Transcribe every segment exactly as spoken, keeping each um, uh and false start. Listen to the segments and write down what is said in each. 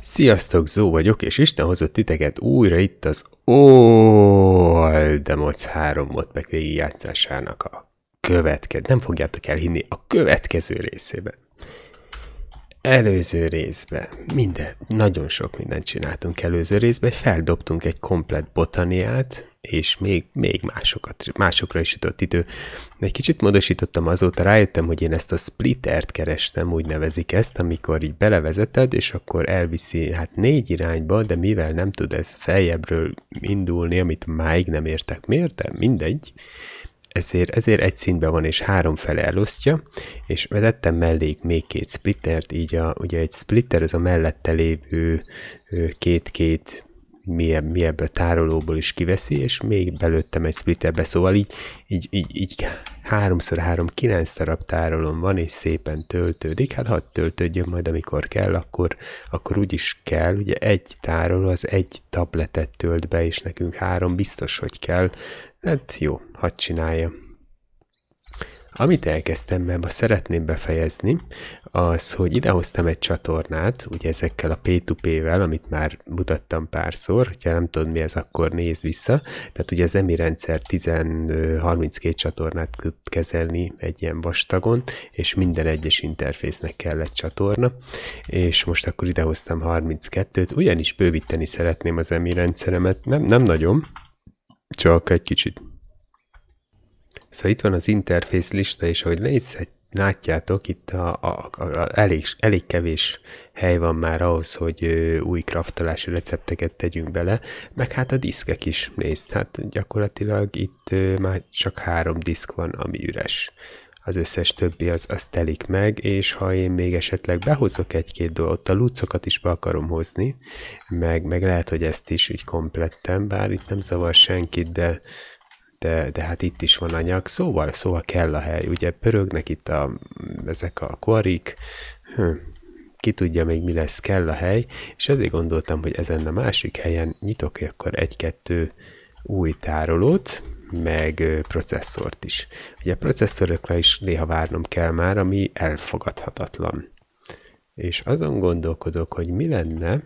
Sziasztok, Zó vagyok, és Isten hozott titeket újra itt az Oldemoc három modpack végigjátszásának a következő, nem fogjátok elhinni, a következő részében. Előző részben minden, nagyon sok mindent csináltunk előző részben, feldobtunk egy komplett botaniát, és még, még másokat, másokra is jutott idő. Egy kicsit módosítottam azóta, rájöttem, hogy én ezt a splittert kerestem, úgy nevezik ezt, amikor így belevezeted, és akkor elviszi hát négy irányba, de mivel nem tud ez feljebbről indulni, amit máig nem értek, miért? De mindegy. Ezért, ezért egy színben van, és három fele elosztja, és vezettem mellé még két splittert, így a, ugye egy splitter, ez a mellette lévő két-két mi, mi ebből tárolóból is kiveszi, és még belőttem egy splitterbe, szóval így, így, így, így háromszor három, kilenc darab tárolom van, és szépen töltődik, hát hadd töltődjön majd, amikor kell, akkor, akkor úgy is kell, ugye egy tároló az egy tabletet tölt be, és nekünk három biztos, hogy kell, hát jó, hadd csinálja. Amit elkezdtem, mert ma szeretném befejezni, az, hogy idehoztam egy csatornát, ugye ezekkel a pé kettő pé-vel, amit már mutattam párszor, ha nem tudod mi ez, akkor nézd vissza. Tehát ugye az e em i rendszer tíz harminckét csatornát tud kezelni egy ilyen vastagon, és minden egyes interfésznek kell egy csatorna, és most akkor idehoztam harminckettőt, ugyanis bővíteni szeretném az e em i rendszeremet, nem, nem nagyon, csak egy kicsit. Szóval itt van az interfész lista, és ahogy nézhet, látjátok, itt a, a, a, a elég, elég kevés hely van már ahhoz, hogy ö, új kraftolási recepteket tegyünk bele, meg hát a diszkek is, nézd, hát gyakorlatilag itt ö, már csak három diszk van, ami üres. Az összes többi az, az telik meg, és ha én még esetleg behozok egy-két dolgot, a lucokat is be akarom hozni, meg, meg lehet, hogy ezt is úgy komplettem, bár itt nem zavar senkit, de De, de hát itt is van anyag, szóval, szóval kell a hely. Ugye pörögnek itt a, ezek a quarryk, hm, ki tudja még mi lesz, kell a hely, és ezért gondoltam, hogy ezen a másik helyen nyitok akkor egy-kettő új tárolót, meg processzort is. Ugye a processzorokra is néha várnom kell már, ami elfogadhatatlan. És azon gondolkodok, hogy mi lenne,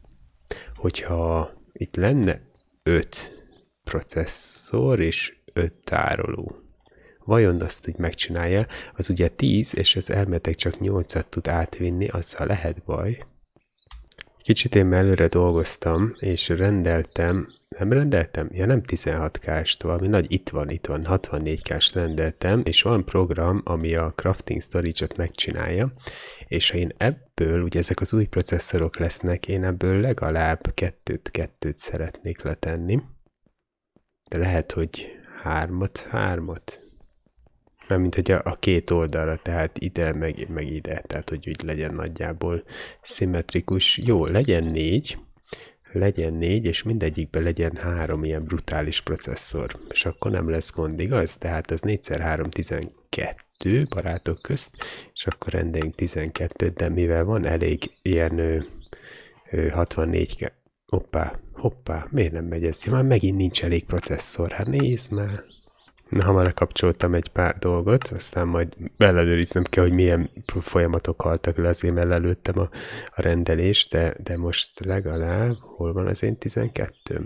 hogyha itt lenne öt processzor és öt tároló. Vajon azt úgy megcsinálja, az ugye tíz, és az elméletek csak nyolcat tud átvinni, azzal lehet baj. Kicsit én előre dolgoztam, és rendeltem, nem rendeltem? Ja, nem tizenhat ká-st, valami nagy, itt van, itt van, hatvannégy ká-st rendeltem, és van program, ami a crafting storage-ot megcsinálja, és ha én ebből, ugye ezek az új processzorok lesznek, én ebből legalább kettőt-kettőt szeretnék letenni. De lehet, hogy hármat, hármat. Nem, mint hogy a, a két oldalra, tehát ide, meg, meg ide, tehát hogy úgy legyen nagyjából szimmetrikus. Jó, legyen négy, legyen négy, és mindegyikben legyen három ilyen brutális processzor. És akkor nem lesz gond, igaz? Tehát az négyszer három tizenkettő barátok közt, és akkor rendeljünk tizenkettőt, de mivel van elég ilyen ö, ö, hatvannégy Hoppá, hoppá, miért nem megy ez? Ja, már megint nincs elég processzor, hát nézd már. Na, ha már lekapcsoltam egy pár dolgot, aztán majd ellenőriznem kell, hogy milyen folyamatok haltak le, azért mellelőttem a, a rendelést, de, de most legalább, hol van az én tizenkettőm?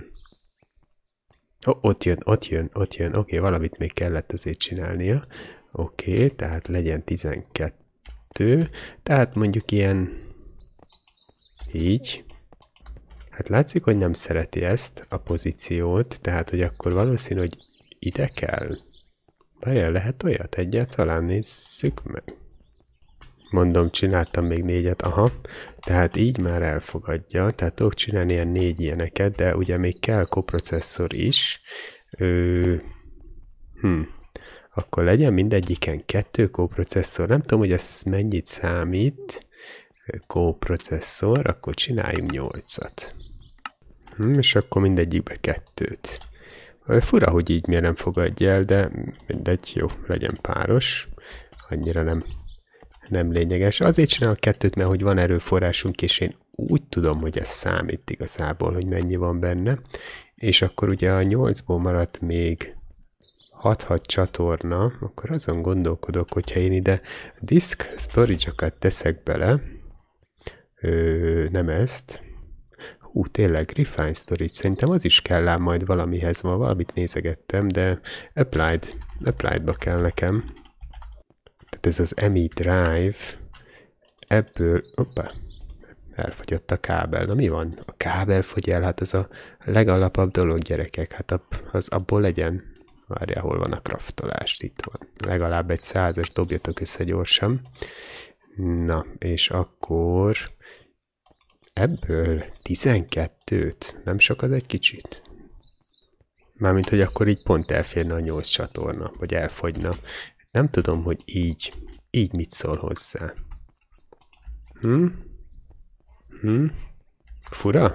Oh, ott jön, ott jön, ott jön, oké, okay, valamit még kellett azért csinálnia. Oké, okay, tehát legyen tizenkettő, tehát mondjuk ilyen, így. Hát látszik, hogy nem szereti ezt a pozíciót, tehát, hogy akkor valószínű, hogy ide kell. Várjál, lehet olyat egyáltalán? Nézzük meg. Mondom, csináltam még négyet, aha. Tehát így már elfogadja, tehát tudok csinálni ilyen négy ilyeneket, de ugye még kell koprocesszor is. Ö, hm. Akkor legyen mindegyiken kettő koprocesszor. Nem tudom, hogy ez mennyit számít. Koprocesszor, akkor csináljunk nyolcat. Hm, és akkor mindegyikbe kettőt. Fura, hogy így miért nem fogadja el, de mindegy, jó, legyen páros. Annyira nem, nem lényeges. Azért csinálok kettőt, mert hogy van erőforrásunk, és én úgy tudom, hogy ez számít igazából, hogy mennyi van benne. És akkor ugye a nyolcból maradt még hat-hat csatorna, akkor azon gondolkodok, hogyha én ide disk storage-okat teszek bele, Ö, nem ezt, Hú, tényleg, Refine Storage, szerintem az is kell ám majd valamihez, ma valamit nézegettem, de Applied, Applied-ba kell nekem. Tehát ez az emi Drive, ebből, hoppá, elfogyott a kábel. Na mi van? A kábel fogy el, hát ez a legalapabb dolog, gyerekek, hát az abból legyen. Várjál, hol van a kraftolás? Itt van. Legalább egy százas dobjatok össze gyorsan. Na, és akkor ebből tizenkettőt, nem sok az egy kicsit? Mármint, hogy akkor így pont elférne a nyolc csatorna, vagy elfogyna. Nem tudom, hogy így, így mit szól hozzá. Hm? Hm? Fura?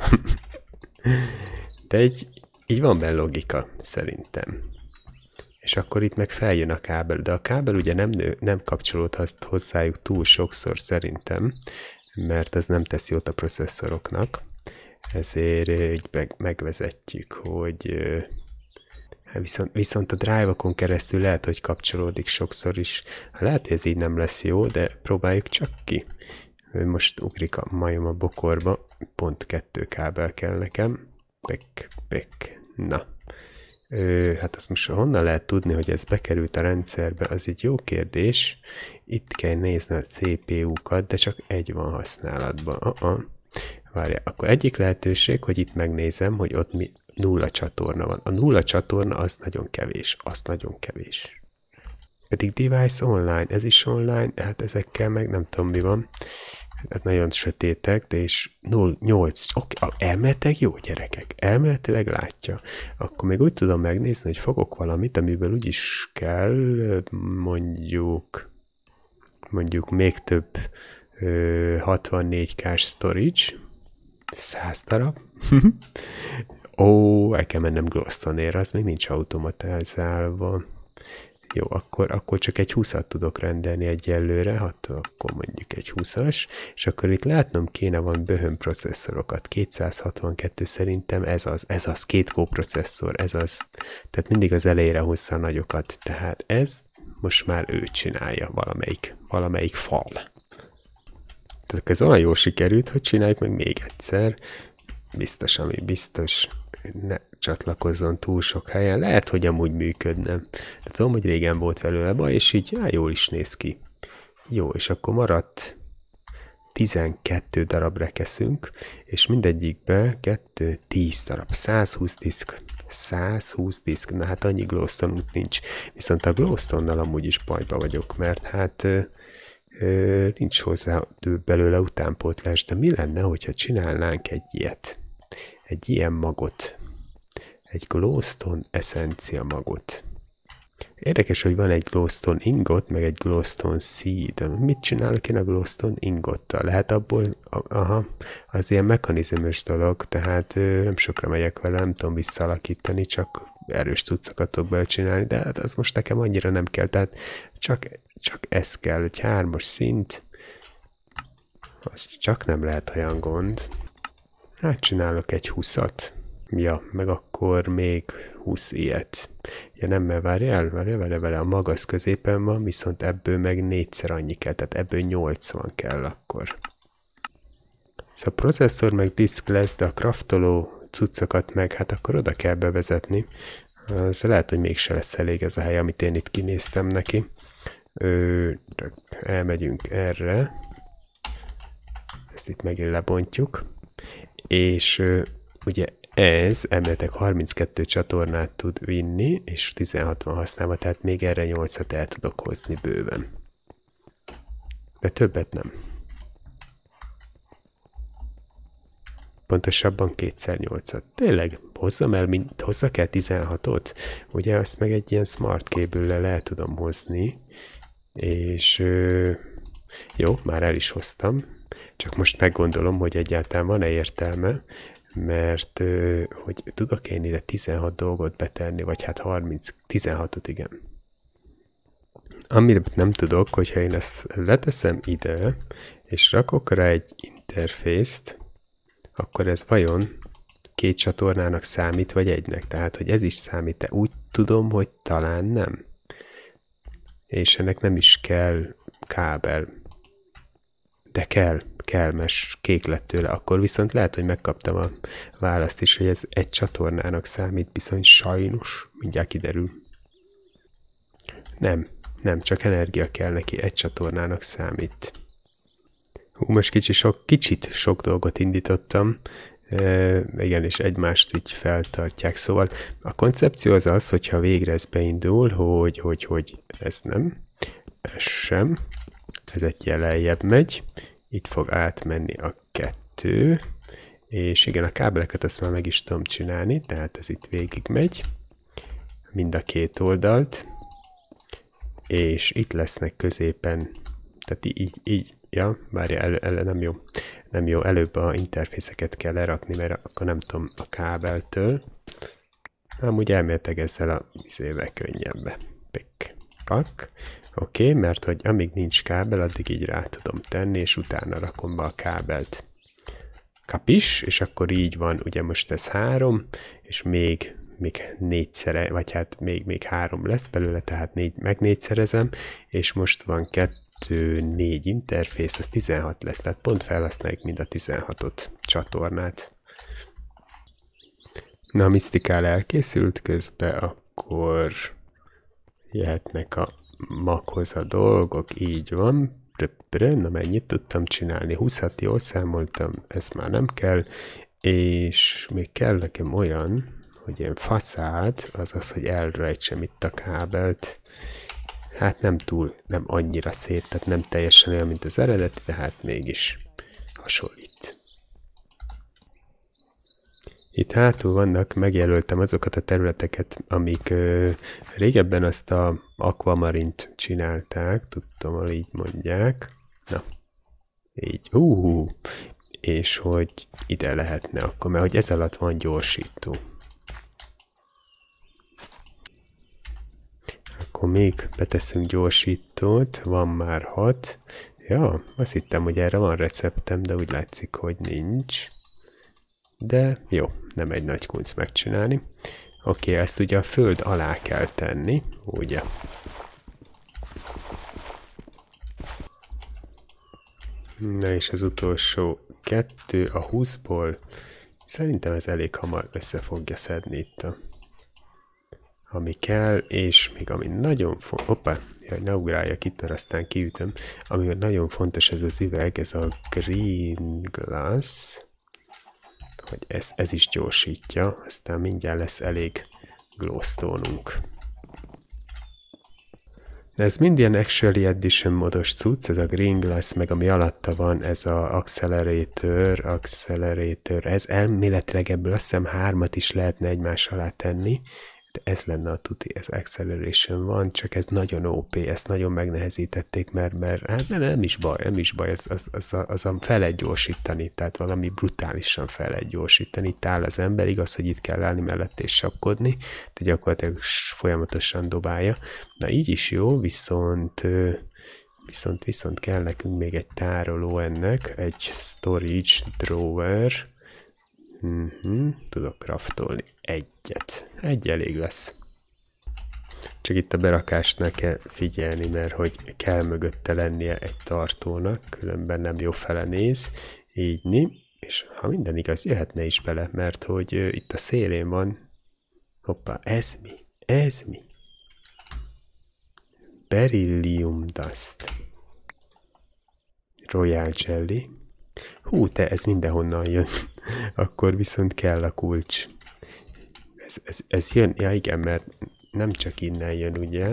De így, így van benne logika, szerintem. És akkor itt meg feljön a kábel, de a kábel ugye nem, nő, nem kapcsolódhat hozzájuk túl sokszor szerintem, mert ez nem tesz jót a processzoroknak. Ezért így meg, megvezetjük, hogy viszont, viszont a drive-okon keresztül lehet, hogy kapcsolódik sokszor is. Lehet, hogy ez így nem lesz jó, de próbáljuk csak ki. Most ugrik a majom a bokorba, pont kettő kábel kell nekem. Pek, pek. Na. Ö, hát azt most honnan lehet tudni, hogy ez bekerült a rendszerbe, az egy jó kérdés. Itt kell nézni a cé pé u-kat, de csak egy van használatban. Uh-uh. Várjál, akkor egyik lehetőség, hogy itt megnézem, hogy ott mi nulla csatorna van. A nulla csatorna az nagyon kevés, az nagyon kevés. Pedig device online, ez is online, hát ezekkel meg nem tudom mi van. Hát nagyon sötétek, de és nulla nyolc, oké, okay, elméletileg jó gyerekek, elméletileg látja. Akkor még úgy tudom megnézni, hogy fogok valamit, amiből úgyis kell, mondjuk, mondjuk még több ö, hatvannégy kás storage, száz darab. Ó, el kell mennem Glowstone-ére, az még nincs automatizálva. Jó, akkor, akkor csak egy húszat tudok rendelni egyelőre, hát akkor mondjuk egy húszas, és akkor itt látnom kéne van böhön processzorokat, kétszázhatvankettő szerintem ez az, ez az, két kóprocesszor, ez az, tehát mindig az elejére hozza a nagyokat, tehát ez most már ő csinálja, valamelyik, valamelyik fal. Tehát ez olyan jól sikerült, hogy csináljuk meg még egyszer, biztos, ami biztos, ne csatlakozzon túl sok helyen. Lehet, hogy amúgy működne. De tudom, hogy régen volt velőle baj, és így á, jól is néz ki. Jó, és akkor maradt tizenkettő darab rekeszünk, és mindegyikbe kettő, tíz darab, száz húsz diszk. száz húsz diszk, na hát annyi Glowstone nincs. Viszont a Glowstone-nal amúgy is bajba vagyok, mert hát ö, ö, nincs hozzá belőle utánpótlás, de mi lenne, hogyha csinálnánk egy ilyet? Egy ilyen magot. Egy Glowstone essencia magot. Érdekes, hogy van egy Glowstone ingot, meg egy Glowstone seed. Mit csinálok én a Glowstone ingottal? Lehet abból, aha, az ilyen mechanizmus dolog, tehát nem sokra megyek vele, nem tudom visszalakítani, csak erős cuccokat tudok belőle csinálni, de hát az most nekem annyira nem kell, tehát csak, csak ez kell, egy hármas szint, az csak nem lehet olyan gond. Hát csinálok egy húszat. Ja, meg akkor még húsz ilyet. Ja nem, mert várjál, várjál, vele, vele a magasz középen van, viszont ebből meg négyszer annyi kell, tehát ebből nyolcvan kell akkor. Szóval a processzor meg diszk lesz, de a kraftoló cuccokat meg, hát akkor oda kell bevezetni. Az lehet, hogy mégse lesz elég ez a hely, amit én itt kinéztem neki. Ö, elmegyünk erre. Ezt itt megint lebontjuk. És ö, ugye ez emeltek harminckettő csatornát tud vinni, és tizenhat van használva, tehát még erre nyolcat el tudok hozni bőven. De többet nem. Pontosabban kétszer nyolcat. Tényleg, hozzam el, mint, hozzak el tizenhatot? Ugye azt meg egy ilyen smart cable-lel el tudom hozni, és ö, jó, már el is hoztam, csak most meggondolom, hogy egyáltalán van-e értelme, mert ö, hogy tudok én ide tizenhat dolgot betenni, vagy hát harminc, tizenhatot, igen. Amire nem tudok, hogyha én ezt leteszem ide, és rakok rá egy interfészt, akkor ez vajon két csatornának számít, vagy egynek? Tehát, hogy ez is számít-e? Úgy tudom, hogy talán nem. És ennek nem is kell kábel. De kell, kell, mert kék lett tőle. Akkor viszont lehet, hogy megkaptam a választ is, hogy ez egy csatornának számít, bizony sajnos. Mindjárt kiderül. Nem, nem, csak energia kell neki, egy csatornának számít. Hú, most kicsi sok, kicsit sok dolgot indítottam, e, igen, és egymást így feltartják. Szóval a koncepció az az, hogyha végre ez beindul, hogy, hogy, hogy ez nem, ez sem, ez egy jeleljebb megy, itt fog átmenni a kettő, és igen, a kábeleket azt már meg is tudom csinálni, tehát ez itt végig megy, mind a két oldalt, és itt lesznek középen, tehát így, így ja, várja, el, el, nem jó, nem jó, előbb a interfészeket kell lerakni, mert akkor nem tudom a kábeltől, amúgy elméletileg ezzel a vizével könnyebb. Pik, pak. Oké, okay, mert hogy amíg nincs kábel, addig így rá tudom tenni, és utána rakom be a kábelt. Kapis, és akkor így van, ugye most ez három, és még, még négyszere, vagy hát még, még három lesz belőle, tehát négy, meg négyszerezem, és most van kettő, négy interfész, ez tizenhat lesz, tehát pont felhasználjuk mind a tizenhatot csatornát. Na, a misztikál elkészült közben, akkor jöhetnek a maghoz a dolgok, így van. Na, mennyit tudtam csinálni? húszat jól számoltam, ezt már nem kell, és még kell nekem olyan, hogy ilyen faszád, azaz, hogy elrejtsem itt a kábelt. Hát nem túl, nem annyira szét, tehát nem teljesen olyan, mint az eredeti, de hát mégis hasonlít. Itt hátul vannak, megjelöltem azokat a területeket, amik ö, régebben azt a akvamarint csinálták, tudtam, hogy így mondják. Na, így, uh, és hogy ide lehetne akkor, mert hogy ez alatt van gyorsító. Akkor még beteszünk gyorsítót, van már hat. Ja, azt hittem, hogy erre van receptem, de úgy látszik, hogy nincs. De jó, nem egy nagy kunc megcsinálni. Oké, ezt ugye a föld alá kell tenni, ugye? Na és az utolsó kettő a húszból. Szerintem ez elég hamar össze fogja szedni itt a, ami kell, és még ami nagyon fontos, hoppá, jaj, ne ugráljak itt, mert aztán kiütöm. Ami nagyon fontos, ez az üveg, ez a green glass, hogy ez, ez is gyorsítja, aztán mindjárt lesz elég glowstone-unk. De ez mind ilyen Actually Edition modos cucc, ez a Green Glass, meg ami alatta van, ez a Accelerator, Accelerator, ez elméletileg ebből azt hiszem hármat is lehetne egymás alá tenni, de ez lenne a tuti, ez Acceleration van, csak ez nagyon ó pé, ezt nagyon megnehezítették, mert, mert hát nem is baj, nem is baj, az, az, az, az, az fel lehet gyorsítani, tehát valami brutálisan fel lehet gyorsítani, itt áll az ember, igaz, hogy itt kell állni mellett és sapkodni, de gyakorlatilag folyamatosan dobálja. Na így is jó, viszont viszont, viszont kell nekünk még egy tároló ennek, egy storage drawer, uh-huh, tudok craftolni egyet. Egy elég lesz. Csak itt a berakásnál kell figyelni, mert hogy kell mögötte lennie egy tartónak, különben nem jó fele néz. Így, és ha minden igaz, jöhetne is bele, mert hogy uh, itt a szélén van. Hoppá, ez mi? Ez mi? Beryllium dust. Royal jelly. Hú, te, ez mindenhonnan jön. Akkor viszont kell a kulcs. Ez, ez, ez jön? Ja igen, mert nem csak innen jön, ugye?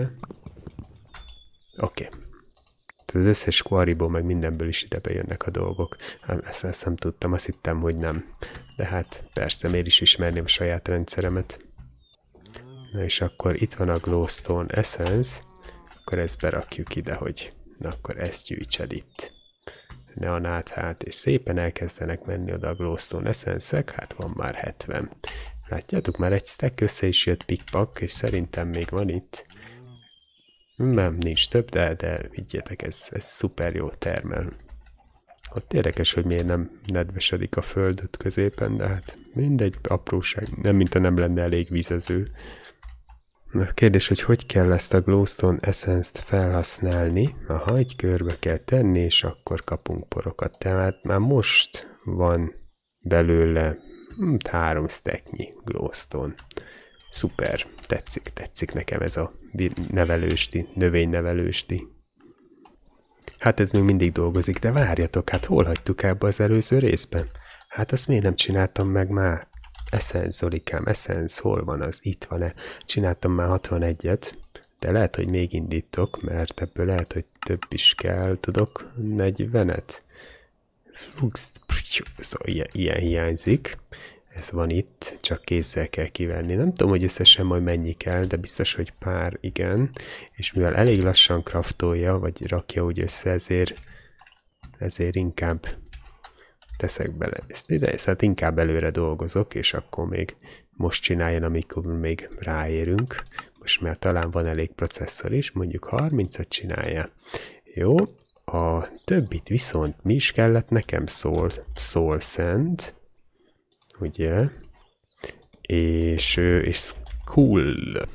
Oké. Okay. Az összes quarryból, meg mindenből is ide bejönnek a dolgok. Ezt, ezt nem tudtam, azt hittem, hogy nem. De hát persze, miért is ismerném a saját rendszeremet. Na és akkor itt van a glowstone essence, akkor ezt berakjuk ide, hogy na akkor ezt gyűjtsed itt. Ne a náthát, és szépen elkezdenek menni oda a glowstone essence-ek, hát van már hetven. Látjátok, már egy stack össze is jött pikpak, és szerintem még van itt. Nem, nincs több, de, de vigyétek, ez, ez szuper jó termel. Ott érdekes, hogy miért nem nedvesedik a föld középen, de hát mindegy, apróság, nem mint a nem lenne elég vízező. Na, kérdés, hogy hogy kell ezt a Glowstone Essence-t felhasználni. Aha, egy körbe kell tenni, és akkor kapunk porokat. Tehát már most van belőle hm, három stacknyi Glowstone. Szuper, tetszik, tetszik nekem ez a nevelősti, növénynevelősti. Hát ez még mindig dolgozik, de várjatok, hát hol hagytuk ebbe az előző részben? Hát azt miért nem csináltam meg már? Essence, Zolikám, Essence, hol van az? Itt van-e? Csináltam már hatvanegyet, de lehet, hogy még indítok, mert ebből lehet, hogy több is kell. Tudok negyvenet? Flux, szóval ilyen, ilyen hiányzik. Ez van itt, csak kézzel kell kivenni. Nem tudom, hogy összesen majd mennyi kell, de biztos, hogy pár igen. És mivel elég lassan kraftolja, vagy rakja úgy össze, ezért, ezért inkább teszek bele ezt ide, hát inkább előre dolgozok, és akkor még most csináljon, amikor még ráérünk. Most már talán van elég processzor is, mondjuk harmincat csinálja. Jó, a többit viszont mi is kellett nekem? Soul, soul Sand, ugye? És, és cool.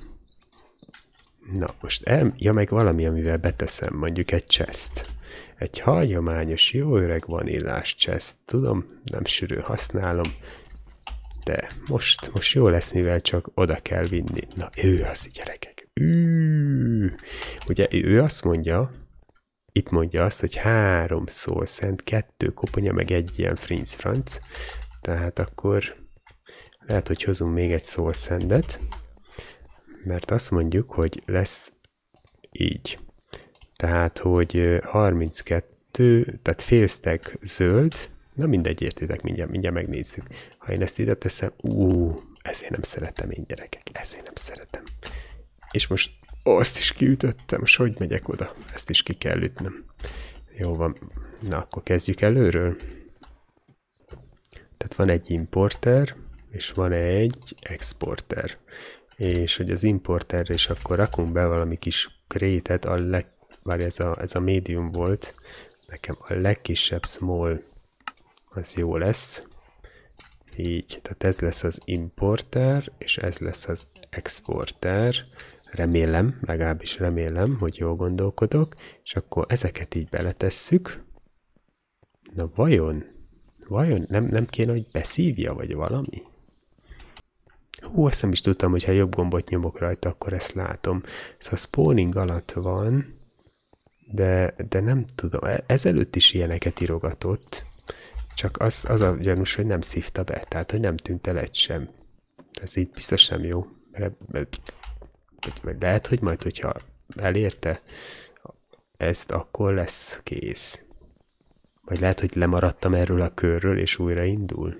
Na, most el, ja, meg valami, amivel beteszem, mondjuk egy chest. Egy hagyományos, jó öreg vanillás chest. Tudom, nem sűrű használom, de most, most jó lesz, mivel csak oda kell vinni. Na, ő az, gyerekek. Ő. Ugye ő azt mondja, itt mondja azt, hogy három soul sand, kettő koponya, meg egy ilyen frinc franc. Tehát akkor lehet, hogy hozunk még egy soul sandet, mert azt mondjuk, hogy lesz így. Tehát, hogy harminckettő, tehát fél stack zöld, na mindegy, értitek, mindjárt, mindjárt megnézzük. Ha én ezt ide teszem, ú, ezért nem szeretem én, gyerekek, ezért nem szeretem. És most ó, azt is kiütöttem, most hogy megyek oda? Ezt is ki kell ütnöm. Jó van, na akkor kezdjük előről. Tehát van egy importer, és van egy exporter. És hogy az importerre is akkor rakunk be valami kis krétet, a leg, bár ez a, ez a medium volt, nekem a legkisebb small az jó lesz. Így, tehát ez lesz az importer, és ez lesz az exporter. Remélem, legalábbis remélem, hogy jól gondolkodok, és akkor ezeket így beletesszük. Na vajon, vajon nem, nem kéne, hogy beszívja, vagy valami? Hú, azt nem is tudtam, hogy ha jobb gombot nyomok rajta, akkor ezt látom. Szóval spawning alatt van, de, de nem tudom, ezelőtt is ilyeneket írogatott, csak az, az a gyanús, hogy nem szívta be, tehát hogy nem tűnt el egy sem. Ez így biztos nem jó. Vagy lehet, hogy majd, hogyha elérte ezt, akkor lesz kész. Vagy lehet, hogy lemaradtam erről a körről, és újra indul.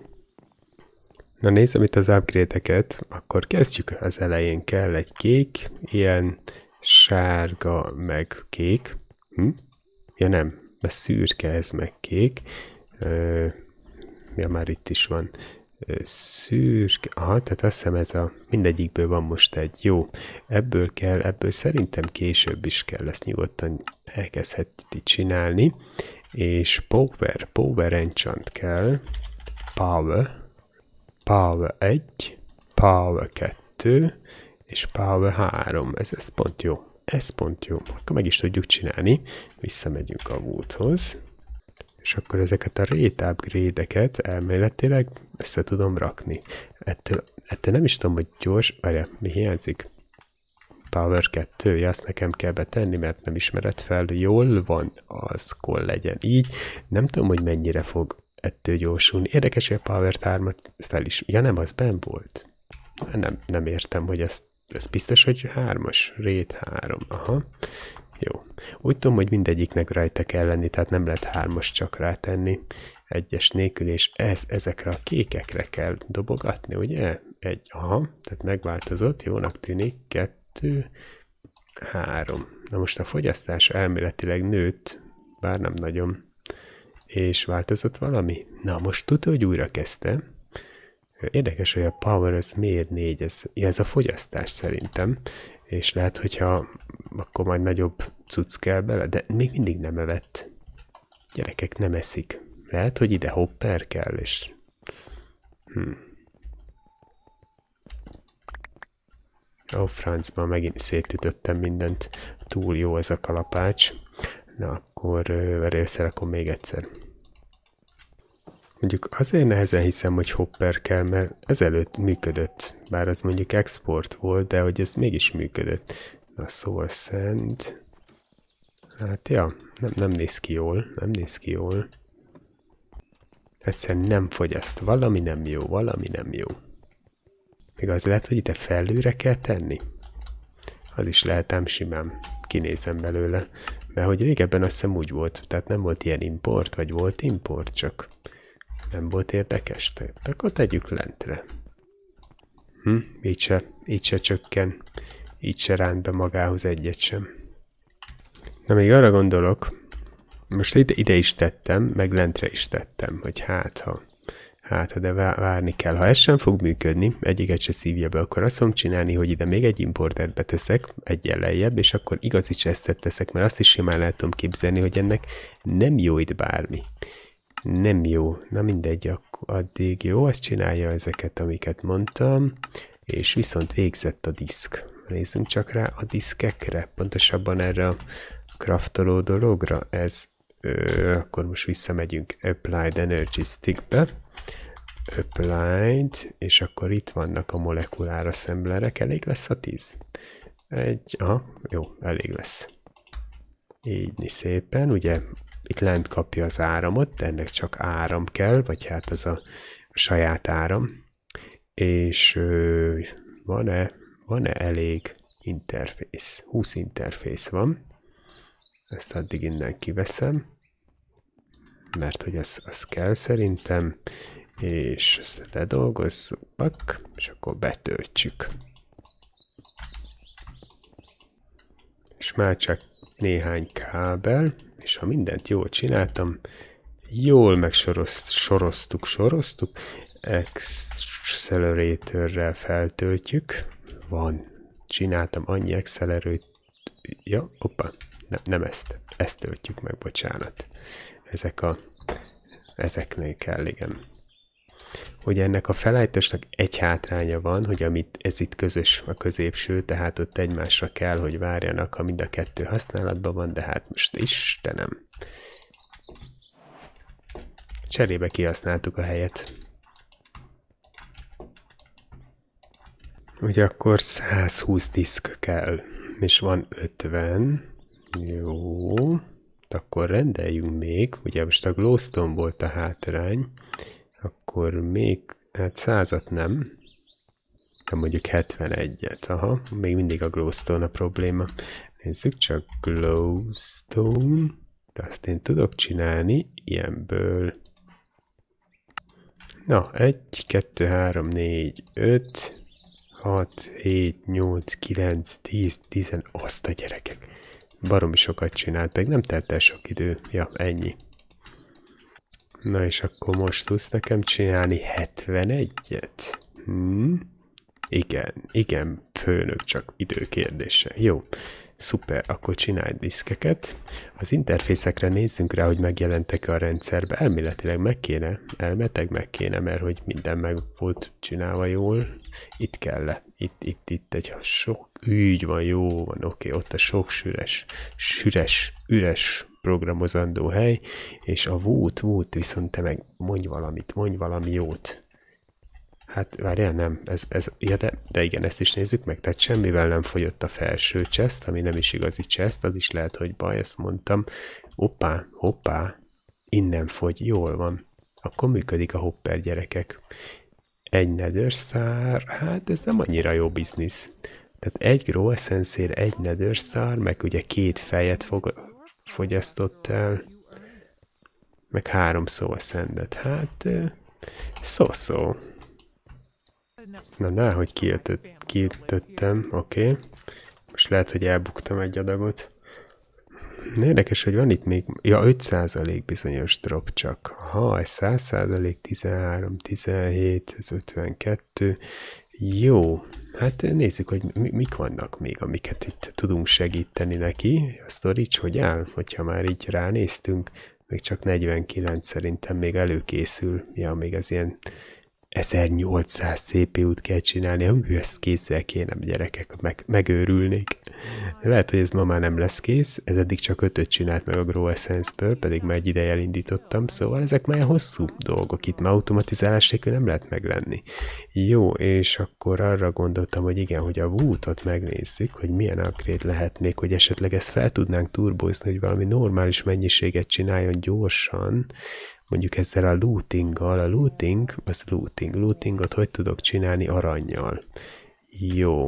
Na nézzem itt az upgrade-eket, akkor kezdjük az elején. Kell egy kék, ilyen sárga, meg kék. Hm? Ja nem, de szürke, ez meg kék. Ö, ja, már itt is van. Ö, szürke, aha, tehát azt hiszem ez a, mindegyikből van most egy. Jó, ebből kell, ebből szerintem később is kell, ezt nyugodtan elkezdheti csinálni. És power, power enchant kell. Power. Power egy, Power kettő, és Power három. Ez, ez pont jó. Ez pont jó. Akkor meg is tudjuk csinálni. Visszamegyünk a Woodhoz. És akkor ezeket a rate upgrade-eket elméletileg össze tudom rakni. Ettől, ettől nem is tudom, hogy gyors... Várjál, mi hiányzik? Power kettő, ja, azt nekem kell betenni, mert nem ismered fel. Jól van, az akkor legyen így. Nem tudom, hogy mennyire fog ettől gyorsulni. Érdekes, hogy a Power hármat fel is... Ja nem, az benn volt. Nem, nem értem, hogy ez, ez biztos, hogy hármas. Rate három. Aha. Jó. Úgy tudom, hogy mindegyiknek rajta kell lenni, tehát nem lehet hármas csak rátenni egyes nélkül, és ez, ezekre a kékekre kell dobogatni, ugye? Egy, aha, tehát megváltozott, jónak tűnik, kettő, három. Na most a fogyasztás elméletileg nőtt, bár nem nagyon. És változott valami? Na, most tudod, hogy újra kezdte. Érdekes, hogy a power az miért négy, ez, ez a fogyasztás szerintem. És lehet, hogyha akkor majd nagyobb cucc kell bele, de még mindig nem evett. Gyerekek nem eszik. Lehet, hogy ide hopper kell, és... Hm. Ó, francban megint szétütöttem mindent. Túl jó ez a kalapács. Na, akkor összerakom még egyszer. Mondjuk azért nehezen hiszem, hogy hopper kell, mert ezelőtt működött. Bár az mondjuk export volt, de hogy ez mégis működött. Na, source send. Hát ja, nem, nem néz ki jól, nem néz ki jól. Egyszerűen nem fogyaszt. Valami nem jó, valami nem jó. Még az lehet, hogy ide felülre kell tenni. Az is lehet, ám simán kinézem belőle. Mert hogy régebben azt hiszem úgy volt, tehát nem volt ilyen import, vagy volt import, csak nem volt érdekes. Tehát akkor tegyük lentre. Hm, így se, így se csökken, így se ránt be magához egyet sem. Na még arra gondolok, most ide, ide is tettem, meg lentre is tettem, hogy hát ha, hát ha de várni kell. Ha ez sem fog működni, egyiket se szívja be, akkor azt fogom csinálni, hogy ide még egy importert beteszek, egyen lejjebb, és akkor igazi chestet teszek, mert azt is simán el tudom képzelni, hogy ennek nem jó itt bármi. Nem jó. Na mindegy, akkor addig jó, azt csinálja ezeket, amiket mondtam, és viszont végzett a diszk. Nézzünk csak rá a diszkekre, pontosabban erre a craftoló dologra, ez, ö, akkor most visszamegyünk Applied Energy Stickbe, Applied, és akkor itt vannak a molekulár assemblerek, elég lesz a tíz? Egy, aha, jó, elég lesz. Így szépen, ugye itt lent kapja az áramot, de ennek csak áram kell, vagy hát az a saját áram, és van-e van-e elég interfész? húsz interfész van, ezt addig innen kiveszem, mert hogy az, az kell szerintem, és ezt ledolgozzuk, és akkor betöltjük. És már csak néhány kábel, és ha mindent jól csináltam, jól megsoroztuk, soroztuk, acceleratorrel feltöltjük. Van, csináltam annyi accelerator, ja, oppa, nem, nem ezt, ezt töltjük meg, bocsánat. Ezek a, ezeknél kell, igen. Hogy ennek a felállításnak egy hátránya van, hogy amit ez itt közös a középső, tehát ott egymásra kell, hogy várjanak, ha mind a kettő használatban van, de hát most Istenem. Cserébe kihasználtuk a helyet. Ugye akkor százhúsz diszk kell, és van ötven. Jó. Akkor rendeljünk még, ugye most a glowstone volt a hátrány, akkor még, hát százat nem, de mondjuk hetvenegyet, aha, még mindig a glowstone a probléma. Nézzük csak, glowstone, de azt én tudok csinálni ilyenből. Na, egy, kettő, három, négy, öt, hat, hét, nyolc, kilenc, tíz, tizen, azt a gyerekek. Baromi sokat csinált, meg nem telt el sok idő. Ja, ennyi. Na és akkor most tudsz nekem csinálni hetvenegyet? Hmm? Igen, igen, főnök, csak időkérdése. Jó, szuper, akkor csinálj diszkeket. Az interfészekre nézzünk rá, hogy megjelentek-e a rendszerbe. Elméletileg meg kéne, elmeteg meg kéne, mert hogy minden meg volt csinálva jól. Itt kell le. Itt, itt, itt egy sok ügy van, jó van, oké, ott a sok süres, süres, üres programozandó hely, és a vút, vút, viszont te meg mondj valamit, mondj valami jót. Hát várjál, nem, ez, ez, ja, de, de igen, ezt is nézzük meg, tehát semmivel nem fogyott a felső chest, ami nem is igazi chest, az is lehet, hogy baj, ezt mondtam. Hoppá, hoppá, innen fogy, jól van. Akkor működik a hopper, gyerekek. Egy nether star, hát ez nem annyira jó biznisz. Tehát egy grow essence-ért egy nether star, meg ugye két fejet fog, fogyasztott el, meg három soul sandet. Hát, szó-szó. Na, náhogy kiütött, kiütöttem, oké. Okay. Most lehet, hogy elbuktam egy adagot. Érdekes, hogy van itt még, ja, öt százalék bizonyos drop csak. Ha, ez száz százalék, tizenhárom, tizenhét, ez ötvenkettő. Jó, hát nézzük, hogy mi, mik vannak még, amiket itt tudunk segíteni neki. A storage hogy áll? Hogyha már így ránéztünk, még csak negyvenkilenc szerintem még előkészül. Ja, még az ilyen ezernyolcszáz cé pé út kell csinálni, hú, ezt kézzel kéne, gyerekek, meg, megőrülnék. Lehet, hogy ez ma már nem lesz kész, ez eddig csak ötöt csinált meg a Grow Essence-ből, pedig már egy ideje elindítottam, szóval ezek már hosszú dolgok, itt már automatizálás nélkül nem lehet meglenni. Jó, és akkor arra gondoltam, hogy igen, hogy a Woot-ot megnézzük, hogy milyen upgrade lehetnék, hogy esetleg ezt fel tudnánk turbozni, hogy valami normális mennyiséget csináljon gyorsan, mondjuk ezzel a lootinggal, a looting, az looting, lootingot hogy tudok csinálni arannyal. Jó.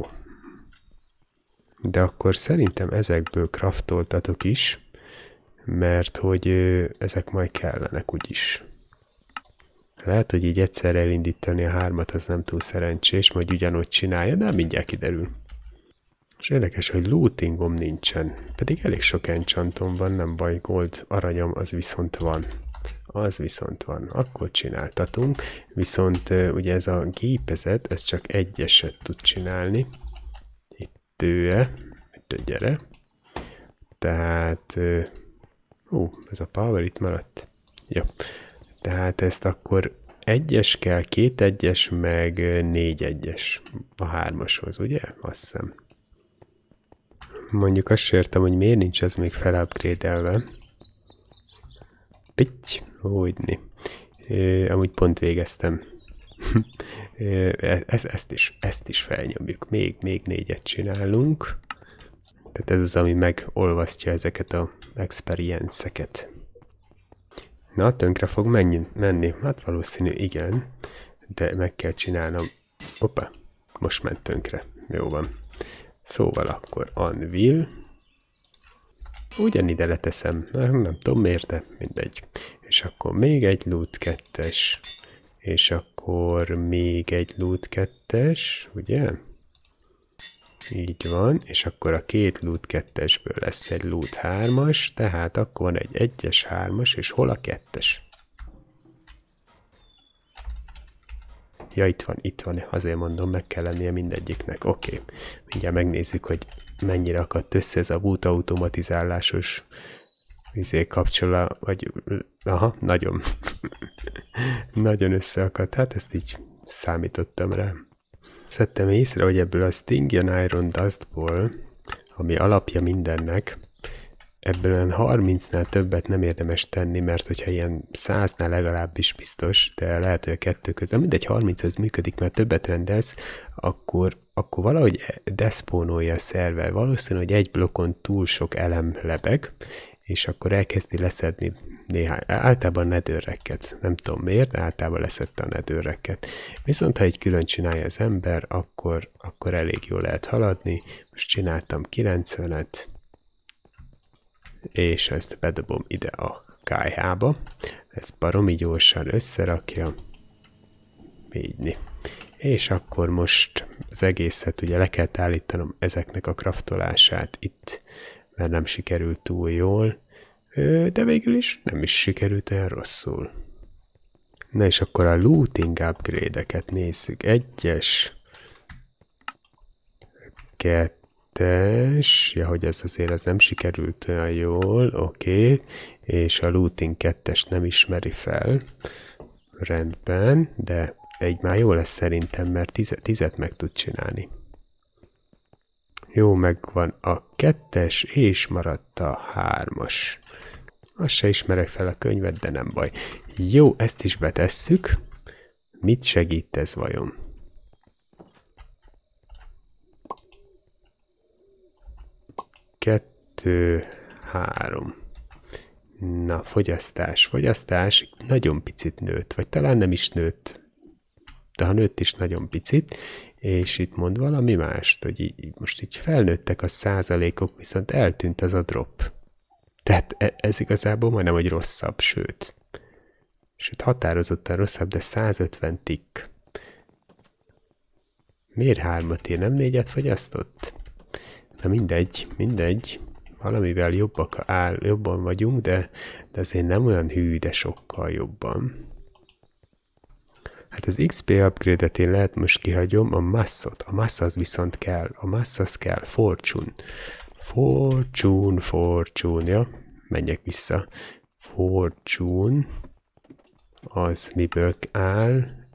De akkor szerintem ezekből craftoltatok is, mert hogy ezek majd kellenek úgyis. Lehet, hogy így egyszer elindítani a hármat, az nem túl szerencsés, majd ugyanúgy csinálja, de mindjárt kiderül. És érdekes, hogy lootingom nincsen, pedig elég sok enchantom van, nem baj, gold aranyom az viszont van. Az viszont van, akkor csináltatunk, viszont ugye ez a gépezet, ez csak egyeset tud csinálni. Itt tőle, itt gyere. Tehát, hú, ez a power itt maradt. Jó, tehát ezt akkor egyes kell, két egyes, meg négy egyes a hármashoz, ugye? Azt hiszem. Mondjuk azt értem, hogy miért nincs ez még felupgrade-elve. Pitty, hogyni. E, amúgy pont végeztem. e, ezt, ezt, is, ezt is felnyomjuk. Még, még négyet csinálunk. Tehát ez az, ami megolvasztja ezeket a experience-eket. Na, tönkre fog menni, menni. Hát valószínű, igen. De meg kell csinálnom. Hoppa, most ment tönkre. Jó van. Szóval akkor Anvil. Ugyanide leteszem, nem, nem tudom miért, de mindegy. És akkor még egy loot kettes, és akkor még egy loot kettes, ugye? Így van, és akkor a két loot kettesből lesz egy loot hármas, tehát akkor van egy egyes hármas, és hol a kettes? Ja, itt van, itt van, azért mondom, meg kell lennie mindegyiknek. Oké, okay. Mindjárt megnézzük, hogy mennyire akadt össze ez a Woot automatizálásos izé kapcsolat, vagy aha, nagyon. Nagyon összeakadt, hát ezt így számítottam rá. Szedtem észre, hogy ebből a Stingian Iron Dustból, ami alapja mindennek, ebből olyan harmincnál többet nem érdemes tenni, mert hogyha ilyen száznál legalábbis biztos, de lehet, hogy a kettő között, mindegy harminc az működik, mert többet rendelsz, akkor, akkor valahogy despónolja a szerver. Valószínű, hogy egy blokkon túl sok elem lebeg, és akkor elkezdi leszedni néhány, általában netherracket. Nem tudom miért, de általában leszedte a netherracket. Viszont ha egy külön csinálja az ember, akkor, akkor elég jól lehet haladni. Most csináltam kilencvenet, és ezt bedobom ide a kályhába. Ezt baromi gyorsan összerakja. Így. És akkor most az egészet ugye le kell állítanom ezeknek a kraftolását itt, mert nem sikerült túl jól, de végül is nem is sikerült olyan rosszul. Na és akkor a looting upgrade-eket nézzük. Egyes, kettes, ja, hogy ez azért az nem sikerült olyan jól, oké, okay. És a looting kettes nem ismeri fel, rendben, de egy már jó lesz szerintem, mert tizet, tizet meg tud csinálni. Jó, megvan a kettes, és maradt a hármas. Azt se ismerek fel a könyvet, de nem baj. Jó, ezt is betesszük. Mit segít ez vajon? Kettő, három. Na, fogyasztás. Fogyasztás nagyon picit nőtt, vagy talán nem is nőtt. De ha nőtt is nagyon picit, és itt mond valami mást, hogy így, most így felnőttek a százalékok, viszont eltűnt az a drop. Tehát ez igazából majdnem, hogy rosszabb, sőt. Sőt, határozottan rosszabb, de százötven tick. Miért hármat ír? Nem négyet fogyasztott? Na mindegy, mindegy. Valamivel jobbak áll, jobban vagyunk, de, de azért nem olyan hű, de sokkal jobban. Hát az iksz pé upgrade-et én lehet most kihagyom, a masszot. A massz az viszont kell. A massz az kell. Fortune. Fortune, fortune, ja. Menjek vissza. Fortune. Az miből áll?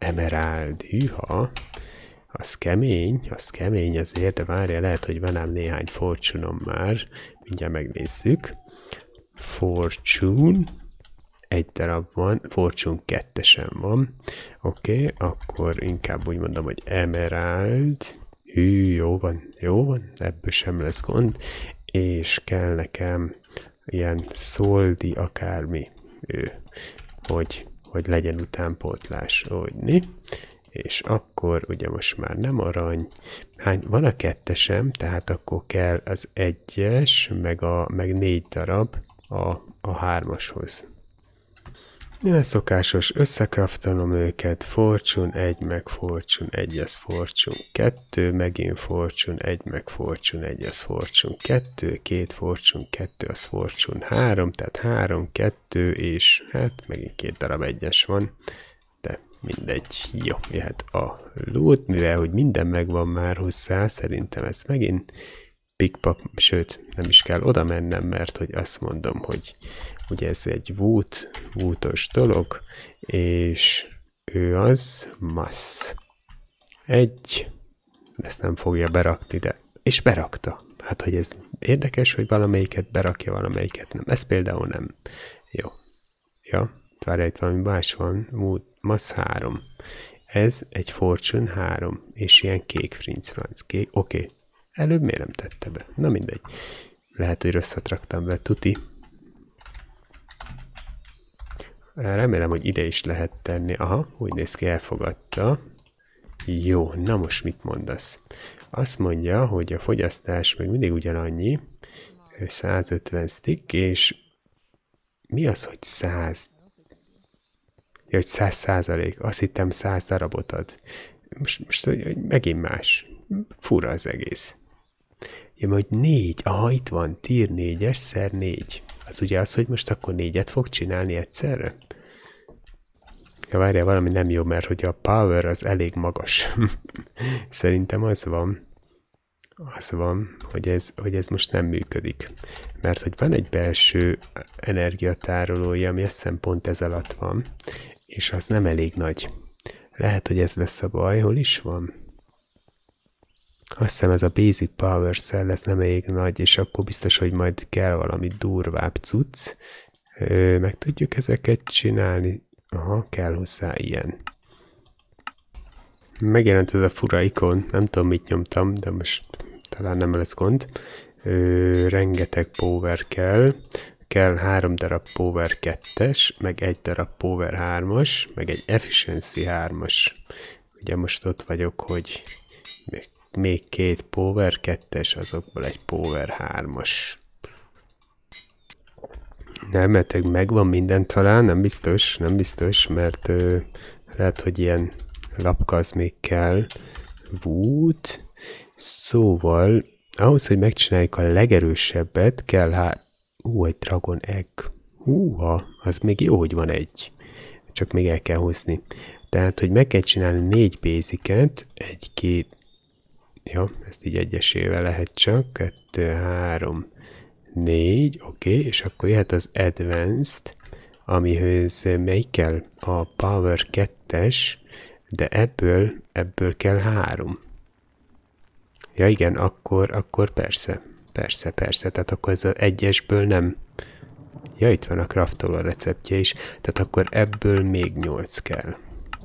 emerald, hűha, az kemény, az kemény azért, de várja, lehet, hogy van ám néhány fortune-om már, mindjárt megnézzük. Fortune, egy darab van, Fortune kettesen van, oké, okay, akkor inkább úgy mondom, hogy emerald, hű, jó van, jó van, ebből sem lesz gond, és kell nekem ilyen szoldi akármi, ő, hogy, hogy legyen utánpótlás, olyni. És akkor ugye most már nem arany. Hány, van a kettesem, tehát akkor kell az egyes, meg, a, meg négy darab a, a hármashoz. Milyen szokásos, összekraftalom őket, Fortune egy, meg Fortune egy, az Fortune kettő, megint Fortune egy, meg Fortune egy, az Fortune kettő, két Fortune kettő, az Fortune három, tehát három, kettő, és hát megint két darab egyes van, de mindegy, jó, jöhet a loot, mivel hogy minden megvan már hozzá, szerintem ez megint pikpak, sőt, nem is kell oda mennem, mert hogy azt mondom, hogy ugye ez egy wood, woodos dolog, és ő az massz. Egy, ezt nem fogja berakni, de és berakta. Hát, hogy ez érdekes, hogy valamelyiket berakja, valamelyiket nem. Ez például nem. Jó. Ja, várj, itt valami más van. Wood, massz három. Ez egy Fortune három, és ilyen kék frincfranc. Kék, oké. Okay. Előbb miért nem tette be? Na mindegy. Lehet, hogy rosszat raktam be, tuti. Remélem, hogy ide is lehet tenni. Aha, úgy néz ki, elfogadta. Jó, na most mit mondasz? Azt mondja, hogy a fogyasztás még mindig ugyanannyi. százötven stick, és mi az, hogy száz? Ja, hogy száz százalék. Azt hittem száz darabot ad. Most, most megint más. Fura az egész. Ja, hogy négy. Aha, itt van. Tier négyes szer négy. Az ugye az, hogy most akkor négyet fog csinálni egyszerre? Ja, várjál, valami nem jó, mert hogy a power az elég magas. Szerintem az van. Az van, hogy ez, hogy ez most nem működik. Mert hogy van egy belső energiatárolója, ami azt hiszem pont ez alatt van, és az nem elég nagy. Lehet, hogy ez lesz a baj. Hol is van? Azt hiszem ez a Basic Power Cell, ez nem elég nagy, és akkor biztos, hogy majd kell valami durvább cucc. Ö, meg tudjuk ezeket csinálni? Aha, kell hozzá ilyen. Megjelent ez a fura ikon, nem tudom mit nyomtam, de most talán nem lesz gond. Ö, rengeteg power kell. Kell három darab power kettes, meg egy darab power hármas, meg egy efficiency hármas. Ugye most ott vagyok, hogy még még két power kettes, azokból egy power hármas. Nem, mert megvan minden talán, nem biztos, nem biztos, mert ö, lehet, hogy ilyen lapka az még kell. Wood. Szóval, ahhoz, hogy megcsináljuk a legerősebbet, kell hát... Ú, egy Dragon Egg. Húha, az még jó, hogy van egy. Csak még el kell hozni. Tehát, hogy meg kell csinálni négy basicet, egy-két... Ja, ezt így egyesével lehet csak. kettő, három, négy, oké, okay, és akkor jöhet az Advanced, amihez melyik kell? A Power kettes, de ebből, ebből kell három. Ja igen, akkor, akkor persze, persze, persze, tehát akkor ez az egyesből nem. Ja, itt van a craftoló receptje is, tehát akkor ebből még nyolc kell.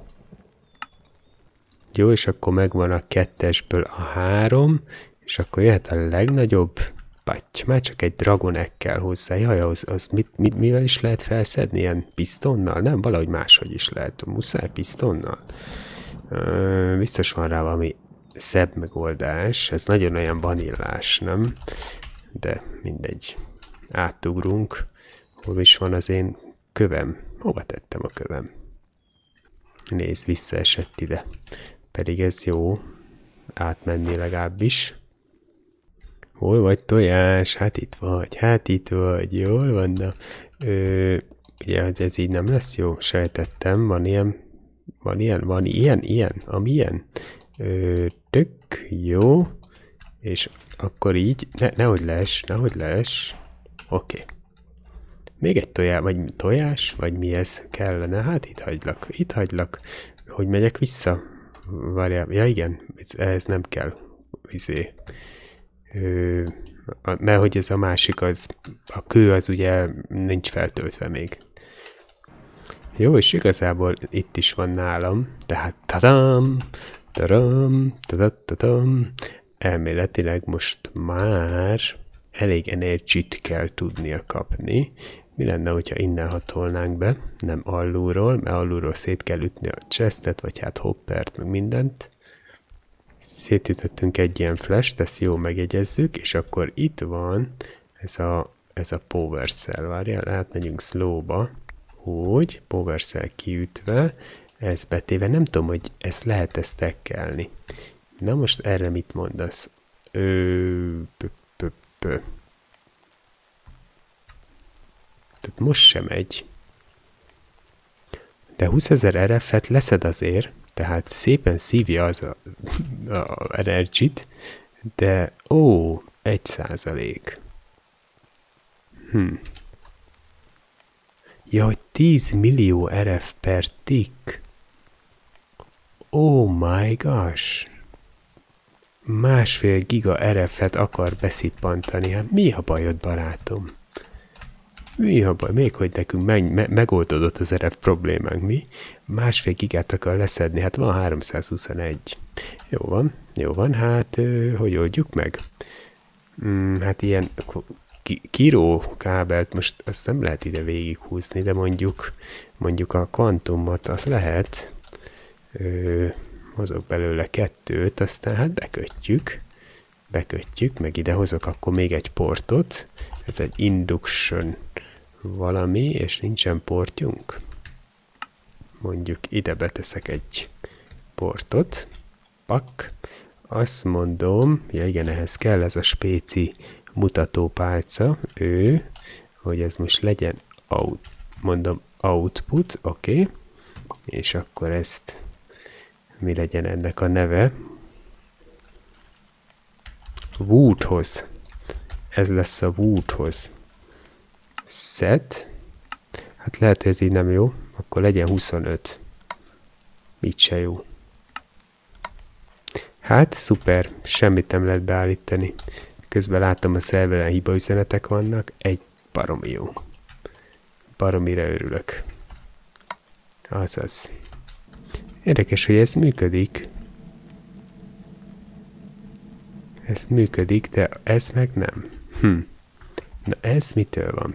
Jó, és akkor megvan a kettesből a három, és akkor jöhet a legnagyobb patty. Már csak egy Dragon Egg kell hozzá. Jaj, az, az mit, mit, mivel is lehet felszedni? Ilyen pisztonnal? Nem, valahogy máshogy is lehet. Muszáj pisztonnal? Ö, biztos van rá valami szebb megoldás. Ez nagyon olyan vanillás, nem? De mindegy. Átugrunk. Hol is van az én kövem? Hova tettem a kövem? Nézd, visszaesett ide. Pedig ez jó. Átmenni legalábbis. Hol vagy, tojás? Hát itt vagy, hát itt vagy. Jól van, na. Ö, ugye, hogy ez így nem lesz jó? Sejtettem. Van ilyen, van ilyen, van ilyen, ilyen, amilyen. Ö, tök, jó. És akkor így, ne, nehogy lees, nehogy lees. Oké. Okay. Még egy tojás, vagy tojás, vagy mi ez kellene? Hát itt hagylak, itt hagylak. hogy megyek vissza? Várjál, ja igen, ez nem kell. Izé. Ö, mert hogy ez a másik, az, a kő az ugye nincs feltöltve még. Jó, és igazából itt is van nálam, tehát tadam, tadam, tadam, elméletileg most már elég energit kell tudnia kapni. Mi lenne, hogyha innen hatolnánk be, nem alulról, mert alulról szét kell ütni a chestet, vagy hát hoppert, meg mindent. Szétütöttünk egy ilyen flash-t, ezt jó megjegyezzük, és akkor itt van ez a, ez a power cell. Várjál, átmegyünk slow-ba, úgy, power cell kiütve, ez betéve, nem tudom, hogy ezt lehet ezt tekkelni. Na most erre mit mondasz? Ö, pö, pö, pö. Tehát most sem egy. De húszezer er ef-et leszed azért, tehát szépen szívja az a, a energit, de ó, egy százalék. Hm. Ja, hogy tíz millió er ef per tick. Oh my gosh. Másfél giga er ef-et akar beszippantani. Hát mi a bajod, barátom? Mi a baj? Még hogy nekünk meg, me, megoldódott az er ef problémánk, mi? Másfél gigát akar leszedni, hát van háromszázhuszonegy. Jó van, jó van, hát hogy oldjuk meg? Hmm, hát ilyen kiró kábelt most azt nem lehet ide végighúzni, de mondjuk, mondjuk a kvantumot azt lehet, ö, hozok belőle kettőt, aztán hát bekötjük, bekötjük, meg ide hozok akkor még egy portot, ez egy induction valami, és nincsen portjunk. Mondjuk ide beteszek egy portot, pak, azt mondom, ja igen, ehhez kell ez a spéci mutatópálca, ő, hogy ez most legyen out, mondom output, oké, okay. És akkor ezt mi legyen ennek a neve? Woodhoz. Ez lesz a Woodhoz. Set. Hát lehet, hogy ez így nem jó. Akkor legyen huszonöt. Így se jó. Hát, szuper. Semmit nem lehet beállítani. Közben látom, a szerveren hibaüzenetek vannak. Egy baromi jó. Baromira örülök. Azaz. Érdekes, hogy ez működik. Ez működik, de ez meg nem. Hm. Na ez mitől van?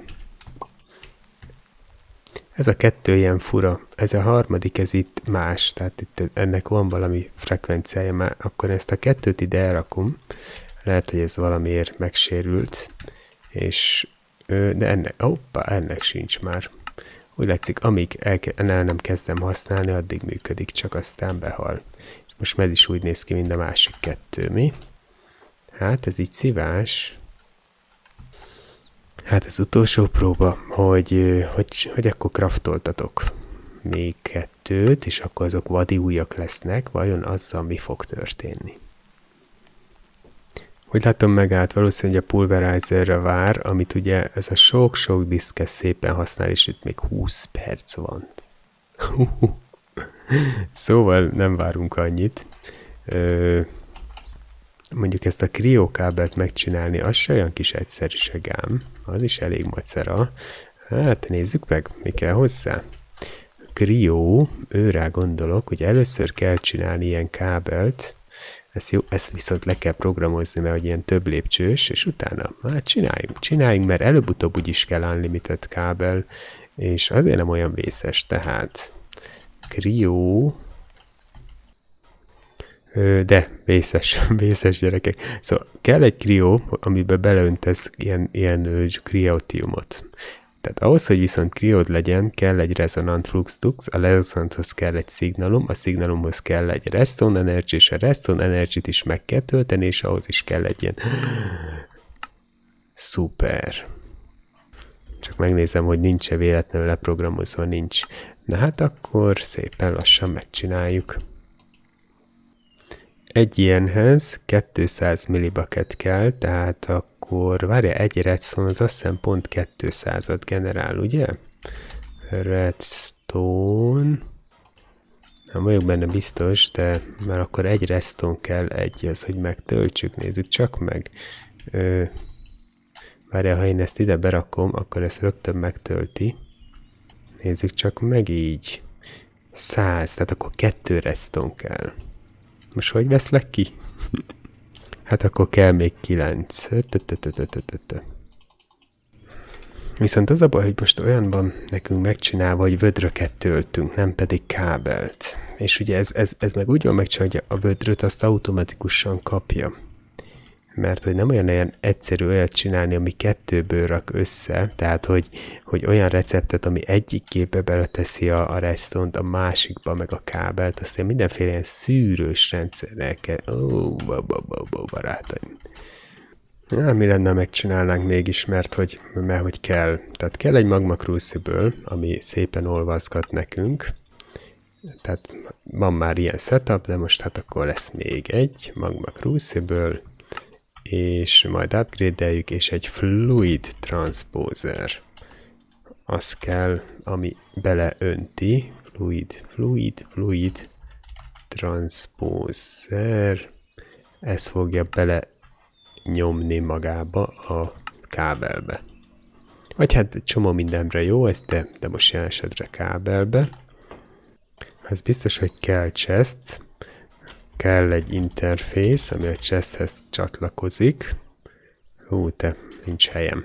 Ez a kettő ilyen fura. Ez a harmadik, ez itt más. Tehát itt ennek van valami frekvenciája. Már akkor ezt a kettőt ide elrakom. Lehet, hogy ez valamiért megsérült. És, de ennek, hoppá, ennek sincs már. Úgy látszik, amíg el, el nem kezdem használni, addig működik, csak aztán behal. És most meg is úgy néz ki, mint a másik kettő, mi? Hát ez így szívás. Hát az utolsó próba, hogy, hogy, hogy akkor kraftoltatok még kettőt, és akkor azok vadi újak lesznek, vajon azzal mi fog történni? Hogy látom megállt, valószínűleg a pulverizerre vár, amit ugye ez a sok-sok diszkes szépen használ, és itt még húsz perc van. Szóval nem várunk annyit. Ö, mondjuk ezt a kriókábelt megcsinálni, az se olyan kis egyszerűségám. Az is elég macera. Hát nézzük meg, mi kell hozzá. Krió, őrá gondolok, hogy először kell csinálni ilyen kábelt. Ezt, jó, ezt viszont le kell programozni, mert hogy ilyen több lépcsős, és utána hát csináljunk, csináljunk, mert előbb-utóbb úgyis kell unlimited kábel, és azért nem olyan vészes, tehát krió, de vészes, vészes gyerekek. Szóval kell egy krió, amiben beleöntesz ilyen, ilyen kriótiumot. Tehát ahhoz, hogy viszont kriód legyen, kell egy resonant fluxdux, a resonanthoz kell egy szignalum, a szignalumhoz kell egy reston energy, és a reston energy-t is meg kell tölteni, és ahhoz is kell egy ilyen... Szuper! Csak megnézem, hogy nincs-e véletlenül leprogramozva, nincs. Na hát akkor szépen lassan megcsináljuk. Egy ilyenhez kétszáz millibaket kell, tehát akkor várja, egy redstone az azt hiszem pont kétszázat generál, ugye? Redstone. Nem vagyok benne biztos, de már akkor egy redstone kell, egy az, hogy megtöltsük. Nézzük csak meg. Ö, várjál, ha én ezt ide berakom, akkor ezt rögtön megtölti. Nézzük csak meg így. Száz, tehát akkor kettő redstone kell. Most hogy veszlek ki? Hát akkor kell még kilenc. Viszont az a baj, hogy most olyanban nekünk megcsinálva, hogy vödröket töltünk, nem pedig kábelt. És ugye ez, ez, ez meg úgy van megcsinálva, hogy a vödröt azt automatikusan kapja. Mert hogy nem olyan, olyan egyszerű olyat csinálni, ami kettőből rak össze, tehát hogy, hogy olyan receptet, ami egyik képbe beleteszi a, a redstone-t, a másikba meg a kábelt, aztán mindenféle ilyen szűrős rendszerrel kell. Ó, barátaim. Ja, mi lenne, megcsinálnánk mégis, mert hogy, mert hogy kell. Tehát kell egy Magma Crucible, ami szépen olvaszgat nekünk. Tehát van már ilyen setup, de most hát akkor lesz még egy Magma Crucible, és majd upgrade-eljük, és egy Fluid Transposer. Az kell, ami beleönti. Fluid, Fluid, Fluid Transposer. Ez fogja bele nyomni magába a kábelbe. Vagy hát csomó mindenre jó, ez de, de most jelen esetre kábelbe. Ez biztos, hogy kell chest, kell egy interfész, ami a chesthez csatlakozik. Hú, te, nincs helyem.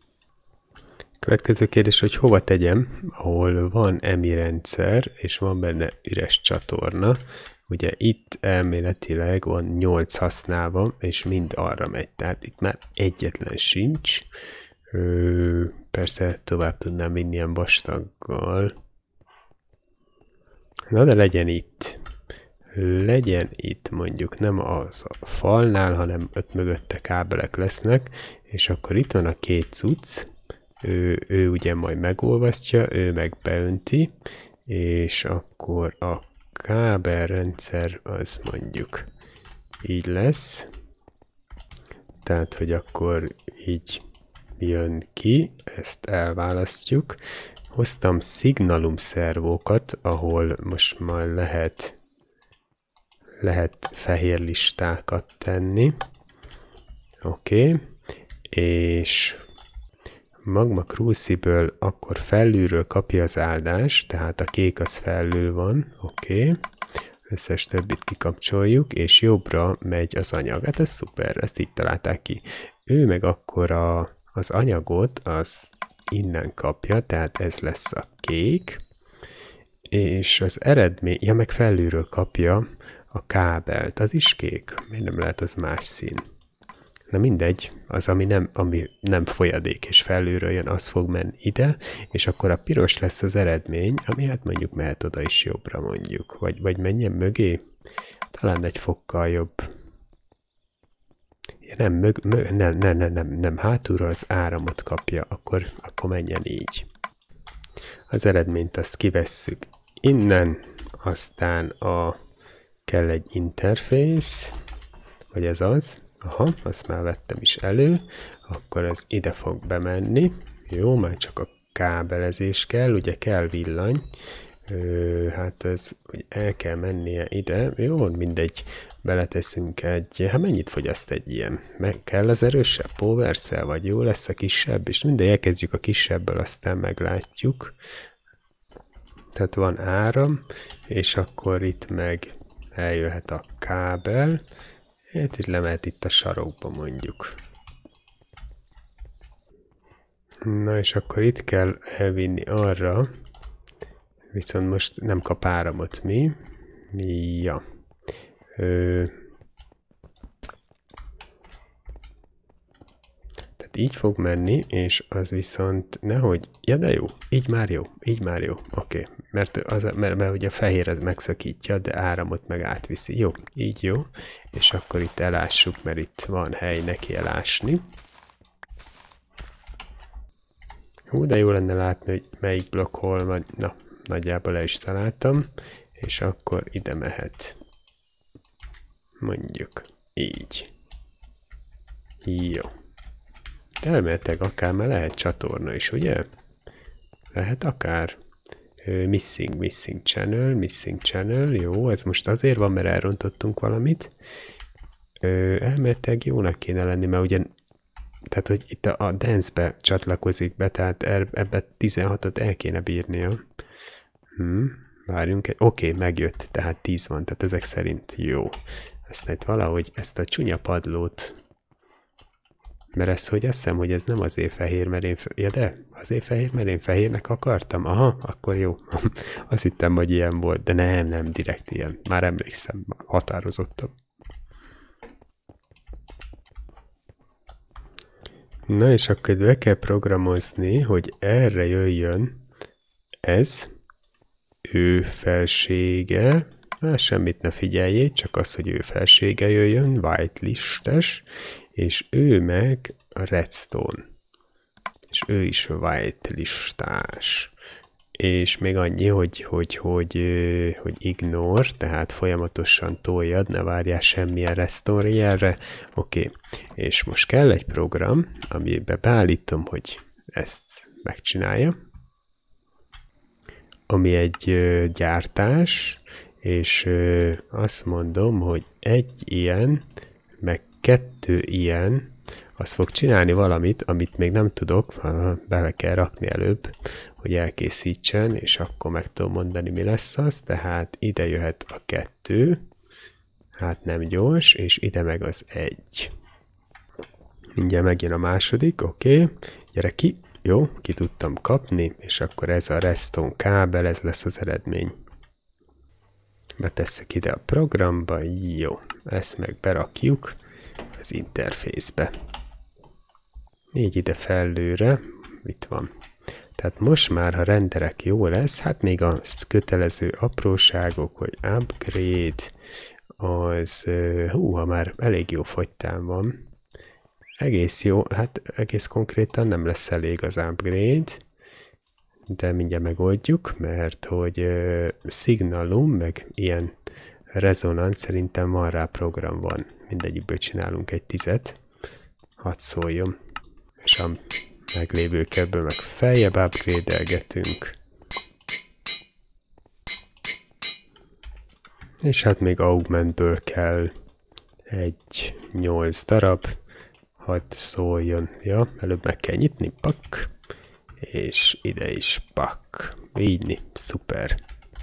Következő kérdés, hogy hova tegyem, ahol van emi rendszer, és van benne üres csatorna. Ugye itt elméletileg van nyolc használva, és mind arra megy. Tehát itt már egyetlen sincs. Ö, persze tovább tudnám vinni ilyen vastaggal. Na de legyen itt. Legyen itt mondjuk nem az a falnál, hanem ott mögötte kábelek lesznek, és akkor itt van a két cucc. Ő, ő ugye majd megolvasztja, ő meg beönti, és akkor a kábelrendszer az mondjuk így lesz. Tehát, hogy akkor így jön ki, ezt elválasztjuk. Hoztam szignalum szervókat, ahol most majd lehet, lehet fehér listákat tenni. Oké. Okay. És Magma Crucible akkor felülről kapja az áldást, tehát a kék az felül van, oké. Okay. Összes többit kikapcsoljuk, és jobbra megy az anyag. Hát ez szuper, ezt így találták ki. Ő meg akkor a, az anyagot, az innen kapja, tehát ez lesz a kék, és az eredmény, ja meg felülről kapja a kábelt, az is kék. Miért nem lehet az más szín? Na mindegy, az, ami nem, ami nem folyadék és felülről jön, az fog menni ide, és akkor a piros lesz az eredmény, ami hát mondjuk mehet oda is jobbra mondjuk. Vagy, vagy menjen mögé? Talán egy fokkal jobb. Ja, nem, mög, mög, nem, nem, nem, nem, nem, hátulról az áramot kapja, akkor, akkor menjen így. Az eredményt azt kivesszük innen, aztán a, kell egy interfész, vagy ez az. Aha, azt már vettem is elő, akkor ez ide fog bemenni. Jó, már csak a kábelezés kell, ugye kell villany. Ö, hát ez, hogy el kell mennie ide. Jó, mindegy, beleteszünk egy, hát mennyit fogyaszt egy ilyen? Meg kell az erősebb power cell, vagy jó lesz a kisebb? És mindegy, elkezdjük a kisebből, aztán meglátjuk. Tehát van áram, és akkor itt meg eljöhet a kábel. Hát itt lemehet itt a sarokba mondjuk. Na és akkor itt kell elvinni arra, viszont most nem kap áramot mi. Ja. Ö... Tehát így fog menni, és az viszont nehogy, ja de jó, így már jó, így már jó, oké. Okay. Mert, az, mert, mert ugye a fehér az megszakítja, de áramot meg átviszi. Jó, így jó. És akkor itt elássuk, mert itt van hely neki elásni. Hú, de jó lenne látni, hogy melyik blokk hol van. Na, nagyjából le is találtam. És akkor ide mehet. Mondjuk így. Jó. De elméletileg akár már lehet csatorna is, ugye? Lehet akár. Missing, missing channel, missing channel, jó, ez most azért van, mert elrontottunk valamit. Elméletileg jónak kéne lenni, mert ugye, tehát, hogy itt a, a dance-be csatlakozik be, tehát ebbe tizenhatot el kéne bírnia. Hm, várjunk egy, oké, okay, megjött, tehát tíz van, tehát ezek szerint jó. Aztán itt valahogy ezt a csúnya padlót, mert ez, hogy azt hiszem, hogy ez nem azért fehér, mert én, ja de, azért fehér, mert én fehérnek akartam, aha, akkor jó. Azt hittem, hogy ilyen volt, de nem, nem, direkt ilyen, már emlékszem, határozottam. Na és akkor be kell programozni, hogy erre jöjjön ez, ő felsége, hát semmit ne figyeljék, csak az, hogy ő felsége jöjjön, whitelistes, és ő meg a redstone. És ő is whitelistás. És még annyi, hogy, hogy, hogy, hogy ignore, tehát folyamatosan toljad, ne várjál semmilyen redstone jelre. Oké, okay. És most kell egy program, amiben beállítom, hogy ezt megcsinálja, ami egy ö, gyártás, és ö, azt mondom, hogy egy ilyen, meg kettő ilyen, az fog csinálni valamit, amit még nem tudok, bele kell rakni előbb, hogy elkészítsen, és akkor meg tudom mondani, mi lesz az, tehát ide jöhet a kettő, hát nem gyors, és ide meg az egy. Mindjárt megjön a második, oké, okay. Gyere ki, jó, ki tudtam kapni, és akkor ez a redstone kábel, ez lesz az eredmény. Betesszük ide a programba, jó, ezt meg berakjuk az interfészbe. Így ide fellőre, itt van. Tehát most már, ha renderek jó lesz, hát még a kötelező apróságok, hogy upgrade, az, húha, már elég jó fogytán van. Egész jó, hát egész konkrétan nem lesz elég az upgrade, de mindjárt megoldjuk, mert hogy uh, Signalum, meg ilyen rezonanc, szerintem van rá program van. Mindegyikből csinálunk egy tizet, hadd szóljon. És a meglévőkből meg feljebb upgrade-elgetünk. És hát még augmentből kell egy nyolc darab, hadd szóljon. Ja, előbb meg kell nyitni, pak, és ide is pak. Így, szuper.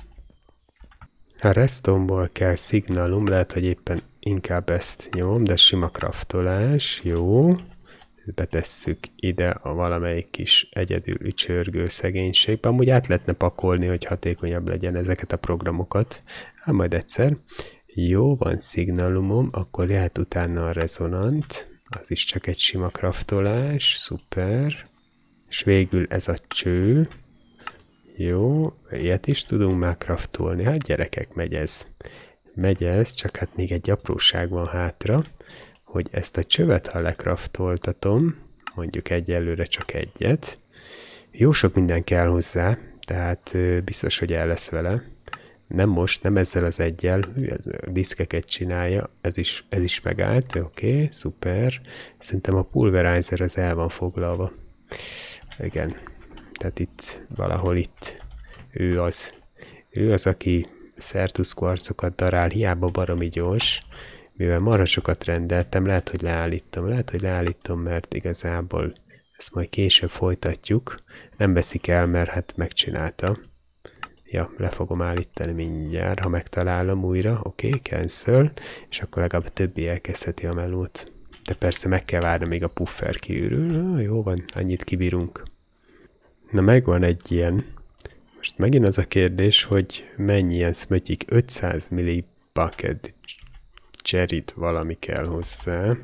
A redstone-ból kell Signalum, lehet, hogy éppen inkább ezt nyom, de sima kraftolás, jó. Betesszük ide a valamelyik kis egyedül ücsörgő szegénységbe. Amúgy át lehetne pakolni, hogy hatékonyabb legyen ezeket a programokat. Hát majd egyszer. Jó, van Signalumom, akkor lehet utána a rezonant. Az is csak egy sima kraftolás, szuper. És végül ez a cső. Jó, ilyet is tudunk már kraftolni. Hát gyerekek, megy ez. Megy ez, csak hát még egy apróság van hátra, hogy ezt a csövet, ha lekraftoltatom, mondjuk egyelőre csak egyet, jó sok minden kell hozzá, tehát biztos, hogy el lesz vele. Nem most, nem ezzel az egyel, a diszkeket csinálja, ez is, ez is megállt, oké, okay, szuper. Szerintem a pulverizer az el van foglalva. Igen, tehát itt, valahol itt, ő az, ő az, aki Certus kvarcokat darál, hiába baromi gyors, mivel marha sokat rendeltem, lehet, hogy leállítom, lehet, hogy leállítom, mert igazából ezt majd később folytatjuk. Nem veszik el, mert hát megcsinálta. Ja, le fogom állítani mindjárt, ha megtalálom újra. Oké, okay, cancel, és akkor legalább a többi elkezdheti a melót. De persze meg kell várni, még a puffer kiürül. Ah, jó van, annyit kibírunk. Na, megvan egy ilyen. Most megint az a kérdés, hogy mennyi ilyen szmötyik, ötszáz millibucket Jerit valami kell hozzá.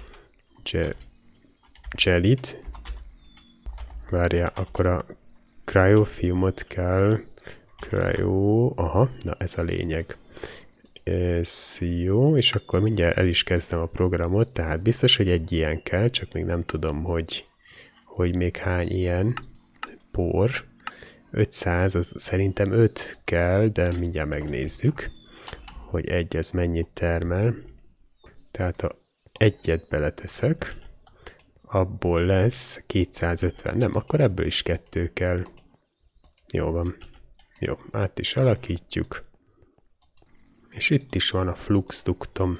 Jerit. Várjál, akkor a cryofilmot kell. Cryo. Aha, na ez a lényeg. Ez jó, és akkor mindjárt el is kezdem a programot, tehát biztos, hogy egy ilyen kell, csak még nem tudom, hogy, hogy még hány ilyen. Por. ötszáz, az szerintem öt kell, de mindjárt megnézzük, hogy egy az mennyit termel. Tehát ha egyet beleteszek, abból lesz kétszázötven. Nem, akkor ebből is kettő kell. Jó van. Jó, át is alakítjuk. És itt is van a flux duktom.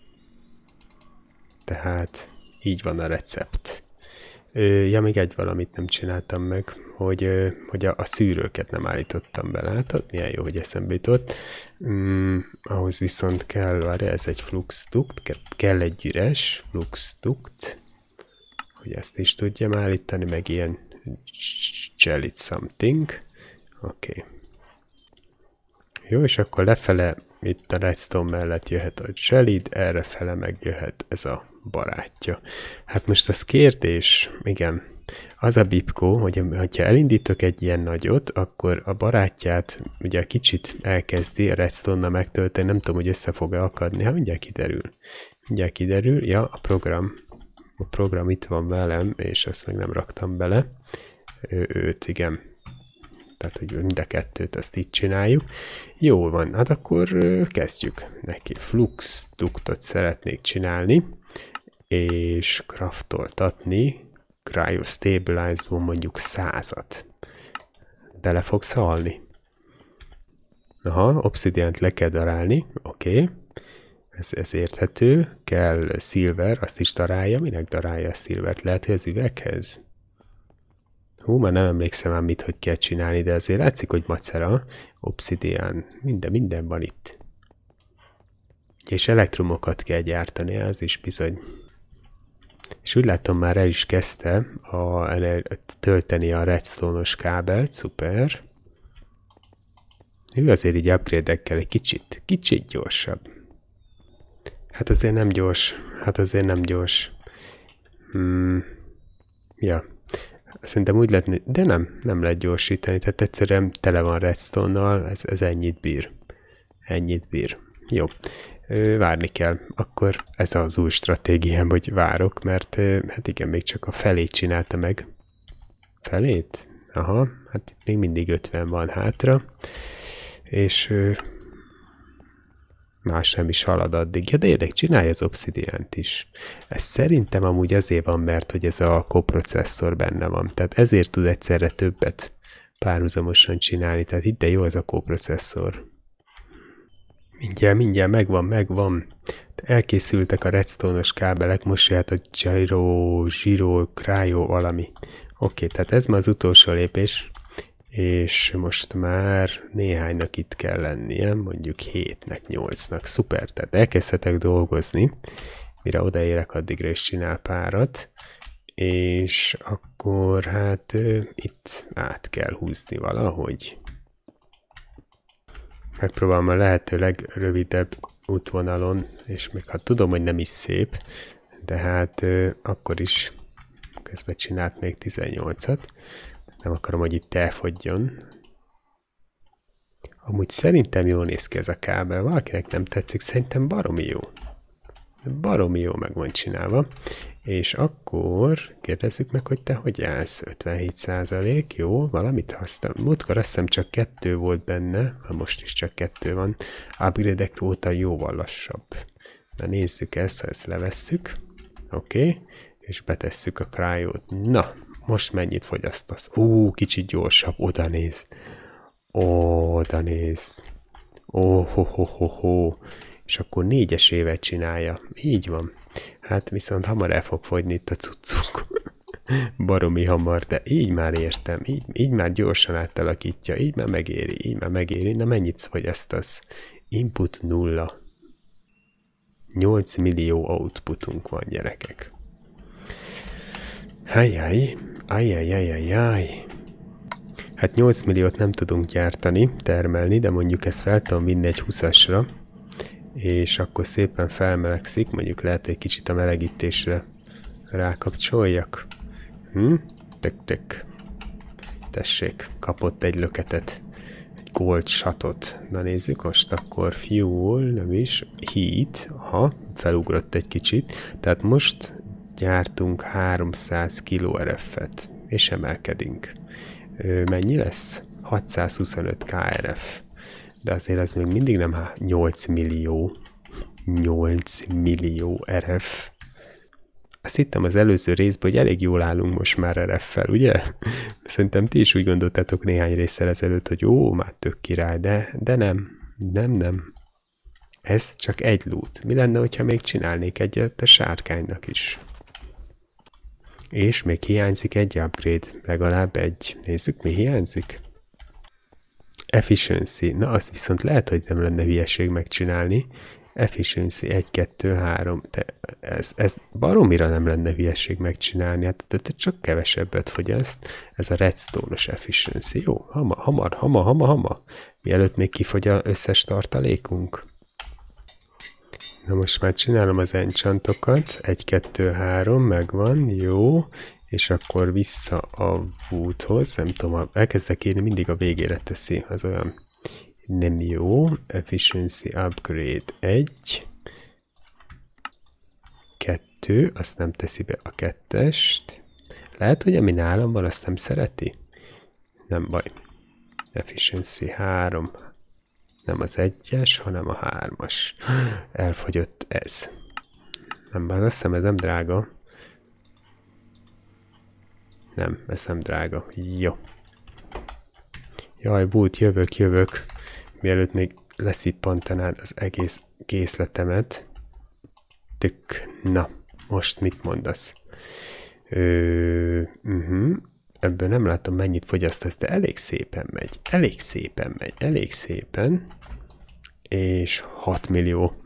Tehát így van a recept. Ja, még egy valamit nem csináltam meg, hogy, hogy a, a szűrőket nem állítottam be. Látod? Milyen jó, hogy eszembe jutott. Mm, ahhoz viszont kell, várja, ez egy flux duct, kell egy üres flux duct, hogy ezt is tudjam állítani, meg ilyen jelly something. Oké. Okay. Jó, és akkor lefele itt a redstone mellett jöhet a gelid, errefele meg jöhet ez a barátja. Hát most az kérdés, igen, az a bipkó, hogy ha elindítok egy ilyen nagyot, akkor a barátját ugye kicsit elkezdi a redstone-nal megtölteni, nem tudom, hogy össze fog-e akadni, hát mindjárt kiderül. Mindjárt kiderül, ja, a program, a program itt van velem, és ezt meg nem raktam bele, ő, őt, igen. Tehát, hogy mind a kettőt ezt így csináljuk. Jó van, hát akkor kezdjük neki. Flux duktot szeretnék csinálni, és craftoltatni, cryostabilize-ból mondjuk százat. Bele fogsz halni. Aha, obsidiant le kell darálni, oké. Okay. Ez, ez érthető. Kell silver, azt is darálja. Minek darálja a silvert? Lehet, hogy az üveghez? Hú, már nem emlékszem már mit, hogy kell csinálni, de azért látszik, hogy macera, obsidian, minden, minden van itt. És elektromokat kell gyártani, az is bizony. És úgy látom, már el is kezdte a, tölteni a redstone-os kábelt, szuper. Ő azért így upgrade-ekkel egy kicsit, kicsit gyorsabb. Hát azért nem gyors, hát azért nem gyors. Hmm. Ja. Szerintem úgy lehetne, de nem, nem lehet gyorsítani, tehát egyszerűen tele van redstone-nal, ez, ez ennyit bír. Ennyit bír. Jó, várni kell. Akkor ez az új stratégiám, hogy várok, mert hát igen, még csak a felét csinálta meg. Felét? Aha, hát itt még mindig ötven van hátra. És más nem is halad addig. Ja, de érdek, csinálja az obsidiant is. Ez szerintem amúgy azért van, mert hogy ez a koprocesszor benne van. Tehát ezért tud egyszerre többet párhuzamosan csinálni. Tehát itt de jó ez a koprocesszor. Mindjárt, mindjárt megvan, megvan. Elkészültek a redstone-os kábelek, most jöhet a gyro, gyro, cryo, valami. Oké, tehát ez már az utolsó lépés. És most már néhánynak itt kell lennie, mondjuk hétnek, nyolcnak. Szuper, tehát elkezdhetek dolgozni, mire odaérek, addigra is csinál párat, és akkor hát itt át kell húzni valahogy. Megpróbálom a lehető legrövidebb útvonalon, és még ha tudom, hogy nem is szép, de hát akkor is közben csinált még tizennyolcat. Nem akarom, hogy itt elfogjon. Amúgy szerintem jól néz ki ez a kábel. Valakinek nem tetszik, szerintem baromi jó. Baromi jó meg van csinálva. És akkor kérdezzük meg, hogy te hogy állsz? ötvenhét százalék, jó, valamit használom. Múltkor azt hiszem csak kettő volt benne, ha most is csak kettő van. Upgrade-ek óta jóval lassabb. Na nézzük ezt, ha ezt levesszük. Oké, okay. És betesszük a cryót. Na, most mennyit fogyasztasz? Ú, kicsit gyorsabb, oda néz. Oda néz. Ó-ho-ho-ho-ho. És akkor négyes évet csinálja. Így van. Hát viszont hamar el fog fogyni itt a cuccuk. Baromi hamar, de így már értem. Így, így már gyorsan átalakítja. Így már megéri, így már megéri. Na mennyit fogyasztasz? Input nulla. nyolc millió outputunk van, gyerekek. Ajjaj, ajjajajajaj. Hát nyolc milliót nem tudunk gyártani, termelni, de mondjuk ezt fel tudom vinni egy húszasra, és akkor szépen felmelegszik, mondjuk lehet egy kicsit a melegítésre rákapcsoljak. Hm? Tök-tök. Tessék, kapott egy löketet, egy gold shotot. Na nézzük, most akkor fuel, nem is, heat, aha, felugrott egy kicsit, tehát most gyártunk háromszáz kiló er ef-et, és emelkedünk. Mennyi lesz? hatszázhuszonöt ká er ef. De azért ez még mindig nem nyolc millió. nyolc millió er ef. azt hittem az előző részben, hogy elég jól állunk most már er ef-fel, ugye? Szerintem ti is úgy gondoltátok néhány résszel ezelőtt, hogy jó, már tök király, de, de nem, nem, nem. Ez csak egy loot. Mi lenne, hogyha még csinálnék egyet a sárkánynak is? És még hiányzik egy upgrade, legalább egy. Nézzük, mi hiányzik. Efficiency. Na, azt viszont lehet, hogy nem lenne hülyeség megcsinálni. Efficiency egy, kettő, három. De ez, ez baromira nem lenne hülyeség megcsinálni. Hát de csak kevesebbet fogyaszt. Ez a redstone-os efficiency. Jó, hamar, hamar, hamar, hamar, hamar. Mielőtt még kifogy az összes tartalékunk. Na most már csinálom az enchantokat. egy, kettő, három, megvan, jó. És akkor vissza a woodhoz. Nem tudom, elkezdek írni, mindig a végére teszi. Az olyan nem jó. Efficiency upgrade egy. kettő, azt nem teszi be a kettest. Lehet, hogy ami nálam van, azt nem szereti? Nem baj. Efficiency három. Nem az egyes, hanem a hármas. Elfogyott ez. Nem, azt hiszem, ez nem drága. Nem, ez nem drága. Jó. Jaj, bút, jövök, jövök. Mielőtt még leszippantanád az egész készletemet. Tük. Na, most mit mondasz? Ö, uh-huh. Ebből nem látom, mennyit fogyasztasz, de elég szépen megy. Elég szépen megy. Elég szépen. És hat millió.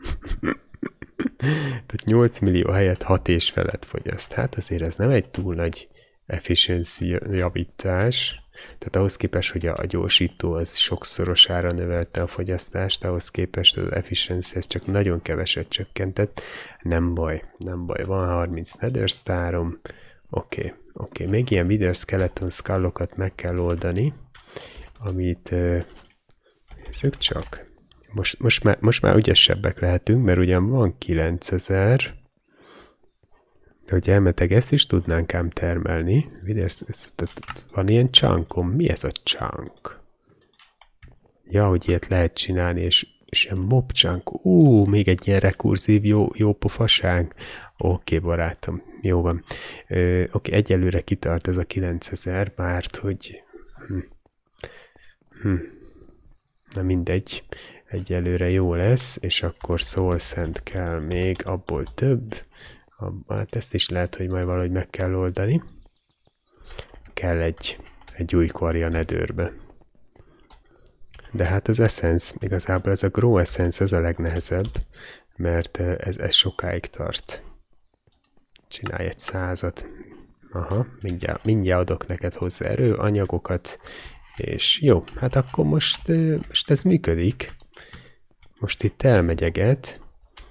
Tehát nyolc millió helyett hat és felett fogyaszt. Hát azért ez nem egy túl nagy efficiency javítás. Tehát ahhoz képest, hogy a gyorsító az sokszorosára növelte a fogyasztást, ahhoz képest az efficiency ez csak nagyon keveset csökkentett. Nem baj, nem baj. Van harminc nether starom. Oké, okay, oké. Okay. Még ilyen wither skeleton skullokat meg kell oldani, amit uh, nézzük csak. Most, most, már, most már ügyesebbek lehetünk, mert ugyan van kilencezer, de hogy elmeteg, ezt is tudnánk ám termelni. Van ilyen chunkom. Mi ez a chunk? Ja, hogy ilyet lehet csinálni, és, és ilyen mob chunk. Ú, még egy ilyen rekurzív jó, jó pofaság. Oké, okay, barátom. Jó van. Ö, Oké, okay, egyelőre kitart ez a kilencezer, mert hogy... Hm. Hm. Na mindegy. Egyelőre jó lesz, és akkor soul sand kell még, abból több. Hát ezt is lehet, hogy majd valahogy meg kell oldani. Kell egy, egy új quarry a netherbe. De hát az essence, igazából ez a grow essence, ez a legnehezebb, mert ez, ez sokáig tart. Csinálj egy százat. Aha, mindjárt, mindjárt adok neked hozzá erő, anyagokat, és jó, hát akkor most, most ez működik. Most itt elmegyeget,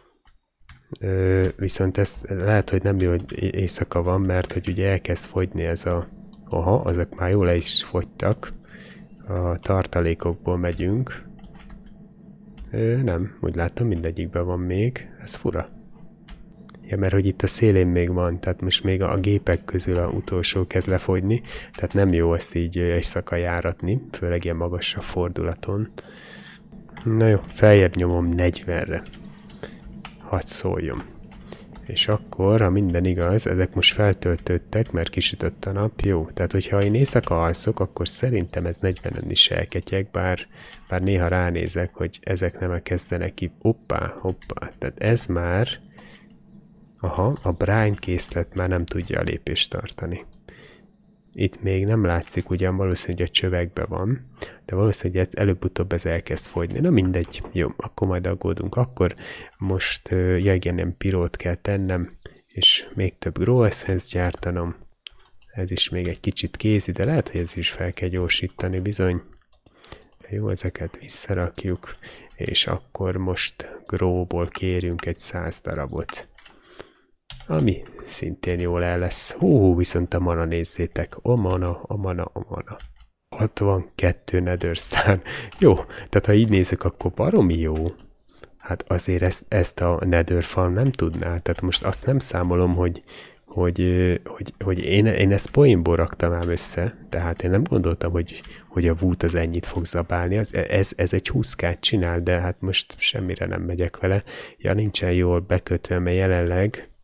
viszont ez lehet, hogy nem jó, hogy éjszaka van, mert hogy ugye elkezd fogyni ez a... Aha, azok már jól le is fogytak. A tartalékokból megyünk. Ö, nem, úgy látom, mindegyikben van még. Ez fura. Ja, mert hogy itt a szélén még van, tehát most még a gépek közül a utolsó kezd lefogyni, tehát nem jó ezt így éjszaka járatni, főleg ilyen magasabb fordulaton. Na jó, feljebb nyomom negyvenre. Hadd szóljon. És akkor, ha minden igaz, ezek most feltöltődtek, mert kisütött a nap, jó. Tehát, hogyha én éjszaka alszok, akkor szerintem ez negyvenen is elketyeg, bár, bár néha ránézek, hogy ezek nem kezdenek ki. Hoppá, hoppá. Tehát ez már, aha, a brine készlet már nem tudja a lépést tartani. Itt még nem látszik, ugyan valószínűleg a csövekben van, de valószínűleg előbb-utóbb ez elkezd fogyni. Na mindegy, jó, akkor majd aggódunk. Akkor most, ja igen, nem pirót kell tennem, és még több grow essence gyártanom. Ez is még egy kicsit kézi, de lehet, hogy ez is fel kell gyorsítani bizony. Jó, ezeket visszarakjuk, és akkor most grow-ból kérünk egy száz darabot. Ami szintén jól el lesz. Hú, viszont a mana nézzétek. A mana, a mana, a mana. hatvankettő nether star. Jó, tehát ha így nézzük, akkor baromi jó. Hát azért ezt, ezt a nether farm nem tudná. Tehát most azt nem számolom, hogy, hogy, hogy, hogy én, én ezt poénból raktam ám össze. Tehát én nem gondoltam, hogy, hogy a wood az ennyit fog zabálni. Az, ez, ez egy húszkát csinál, de hát most semmire nem megyek vele. Ja, nincsen jól bekötve, mert jelenleg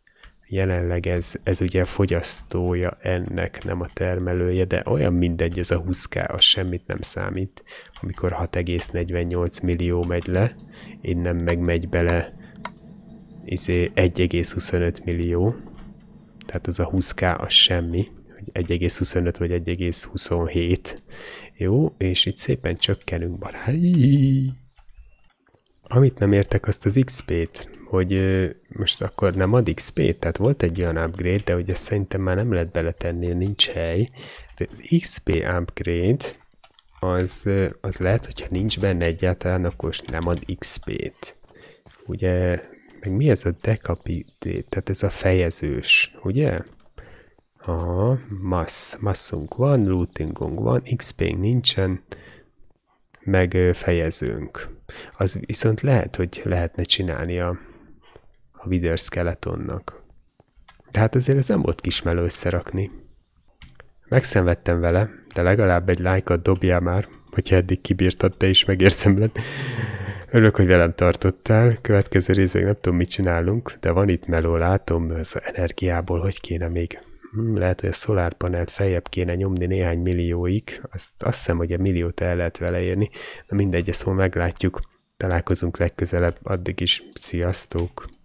Jelenleg ez, ez ugye a fogyasztója ennek, nem a termelője, de olyan mindegy, ez a húsz ká, az semmit nem számít. Amikor hat egész negyvennyolc millió megy le, innen meg megy bele izé egy egész huszonöt millió, tehát az a húsz ká az semmi, hogy egy egész huszonöt vagy egy egész huszonhét. Jó, és itt szépen csökkenünk, baráti. Amit nem értek, azt az iksz pét, hogy ö, most akkor nem ad iksz pét, tehát volt egy olyan upgrade, de hogy ezt szerintem már nem lehet beletenni, nincs hely. De az iksz pé upgrade, az, ö, az lehet, hogyha nincs benne egyáltalán, akkor nem ad iksz pét. Ugye, meg mi ez a decapitate, tehát ez a fejezős, ugye? Aha, massz, masszunk van, lootingunk van, iksz pénk nincsen, meg fejezőnk. Az viszont lehet, hogy lehetne csinálni a, a Wither Skeletonnak. De hát azért ez nem volt kismelő összerakni. Megszenvedtem vele, de legalább egy lájkat dobjál már, hogyha eddig kibírtad te is, megértem lett. Örülök, hogy velem tartottál. Következő részben nem tudom, mit csinálunk, de van itt meló, látom, az energiából, hogy kéne még. Hmm, lehet, hogy a szolárpanelt feljebb kéne nyomni néhány millióig. Azt, azt hiszem, hogy a milliót el lehet vele érni. Na mindegy, ezt szóval meglátjuk. Találkozunk legközelebb. Addig is sziasztok!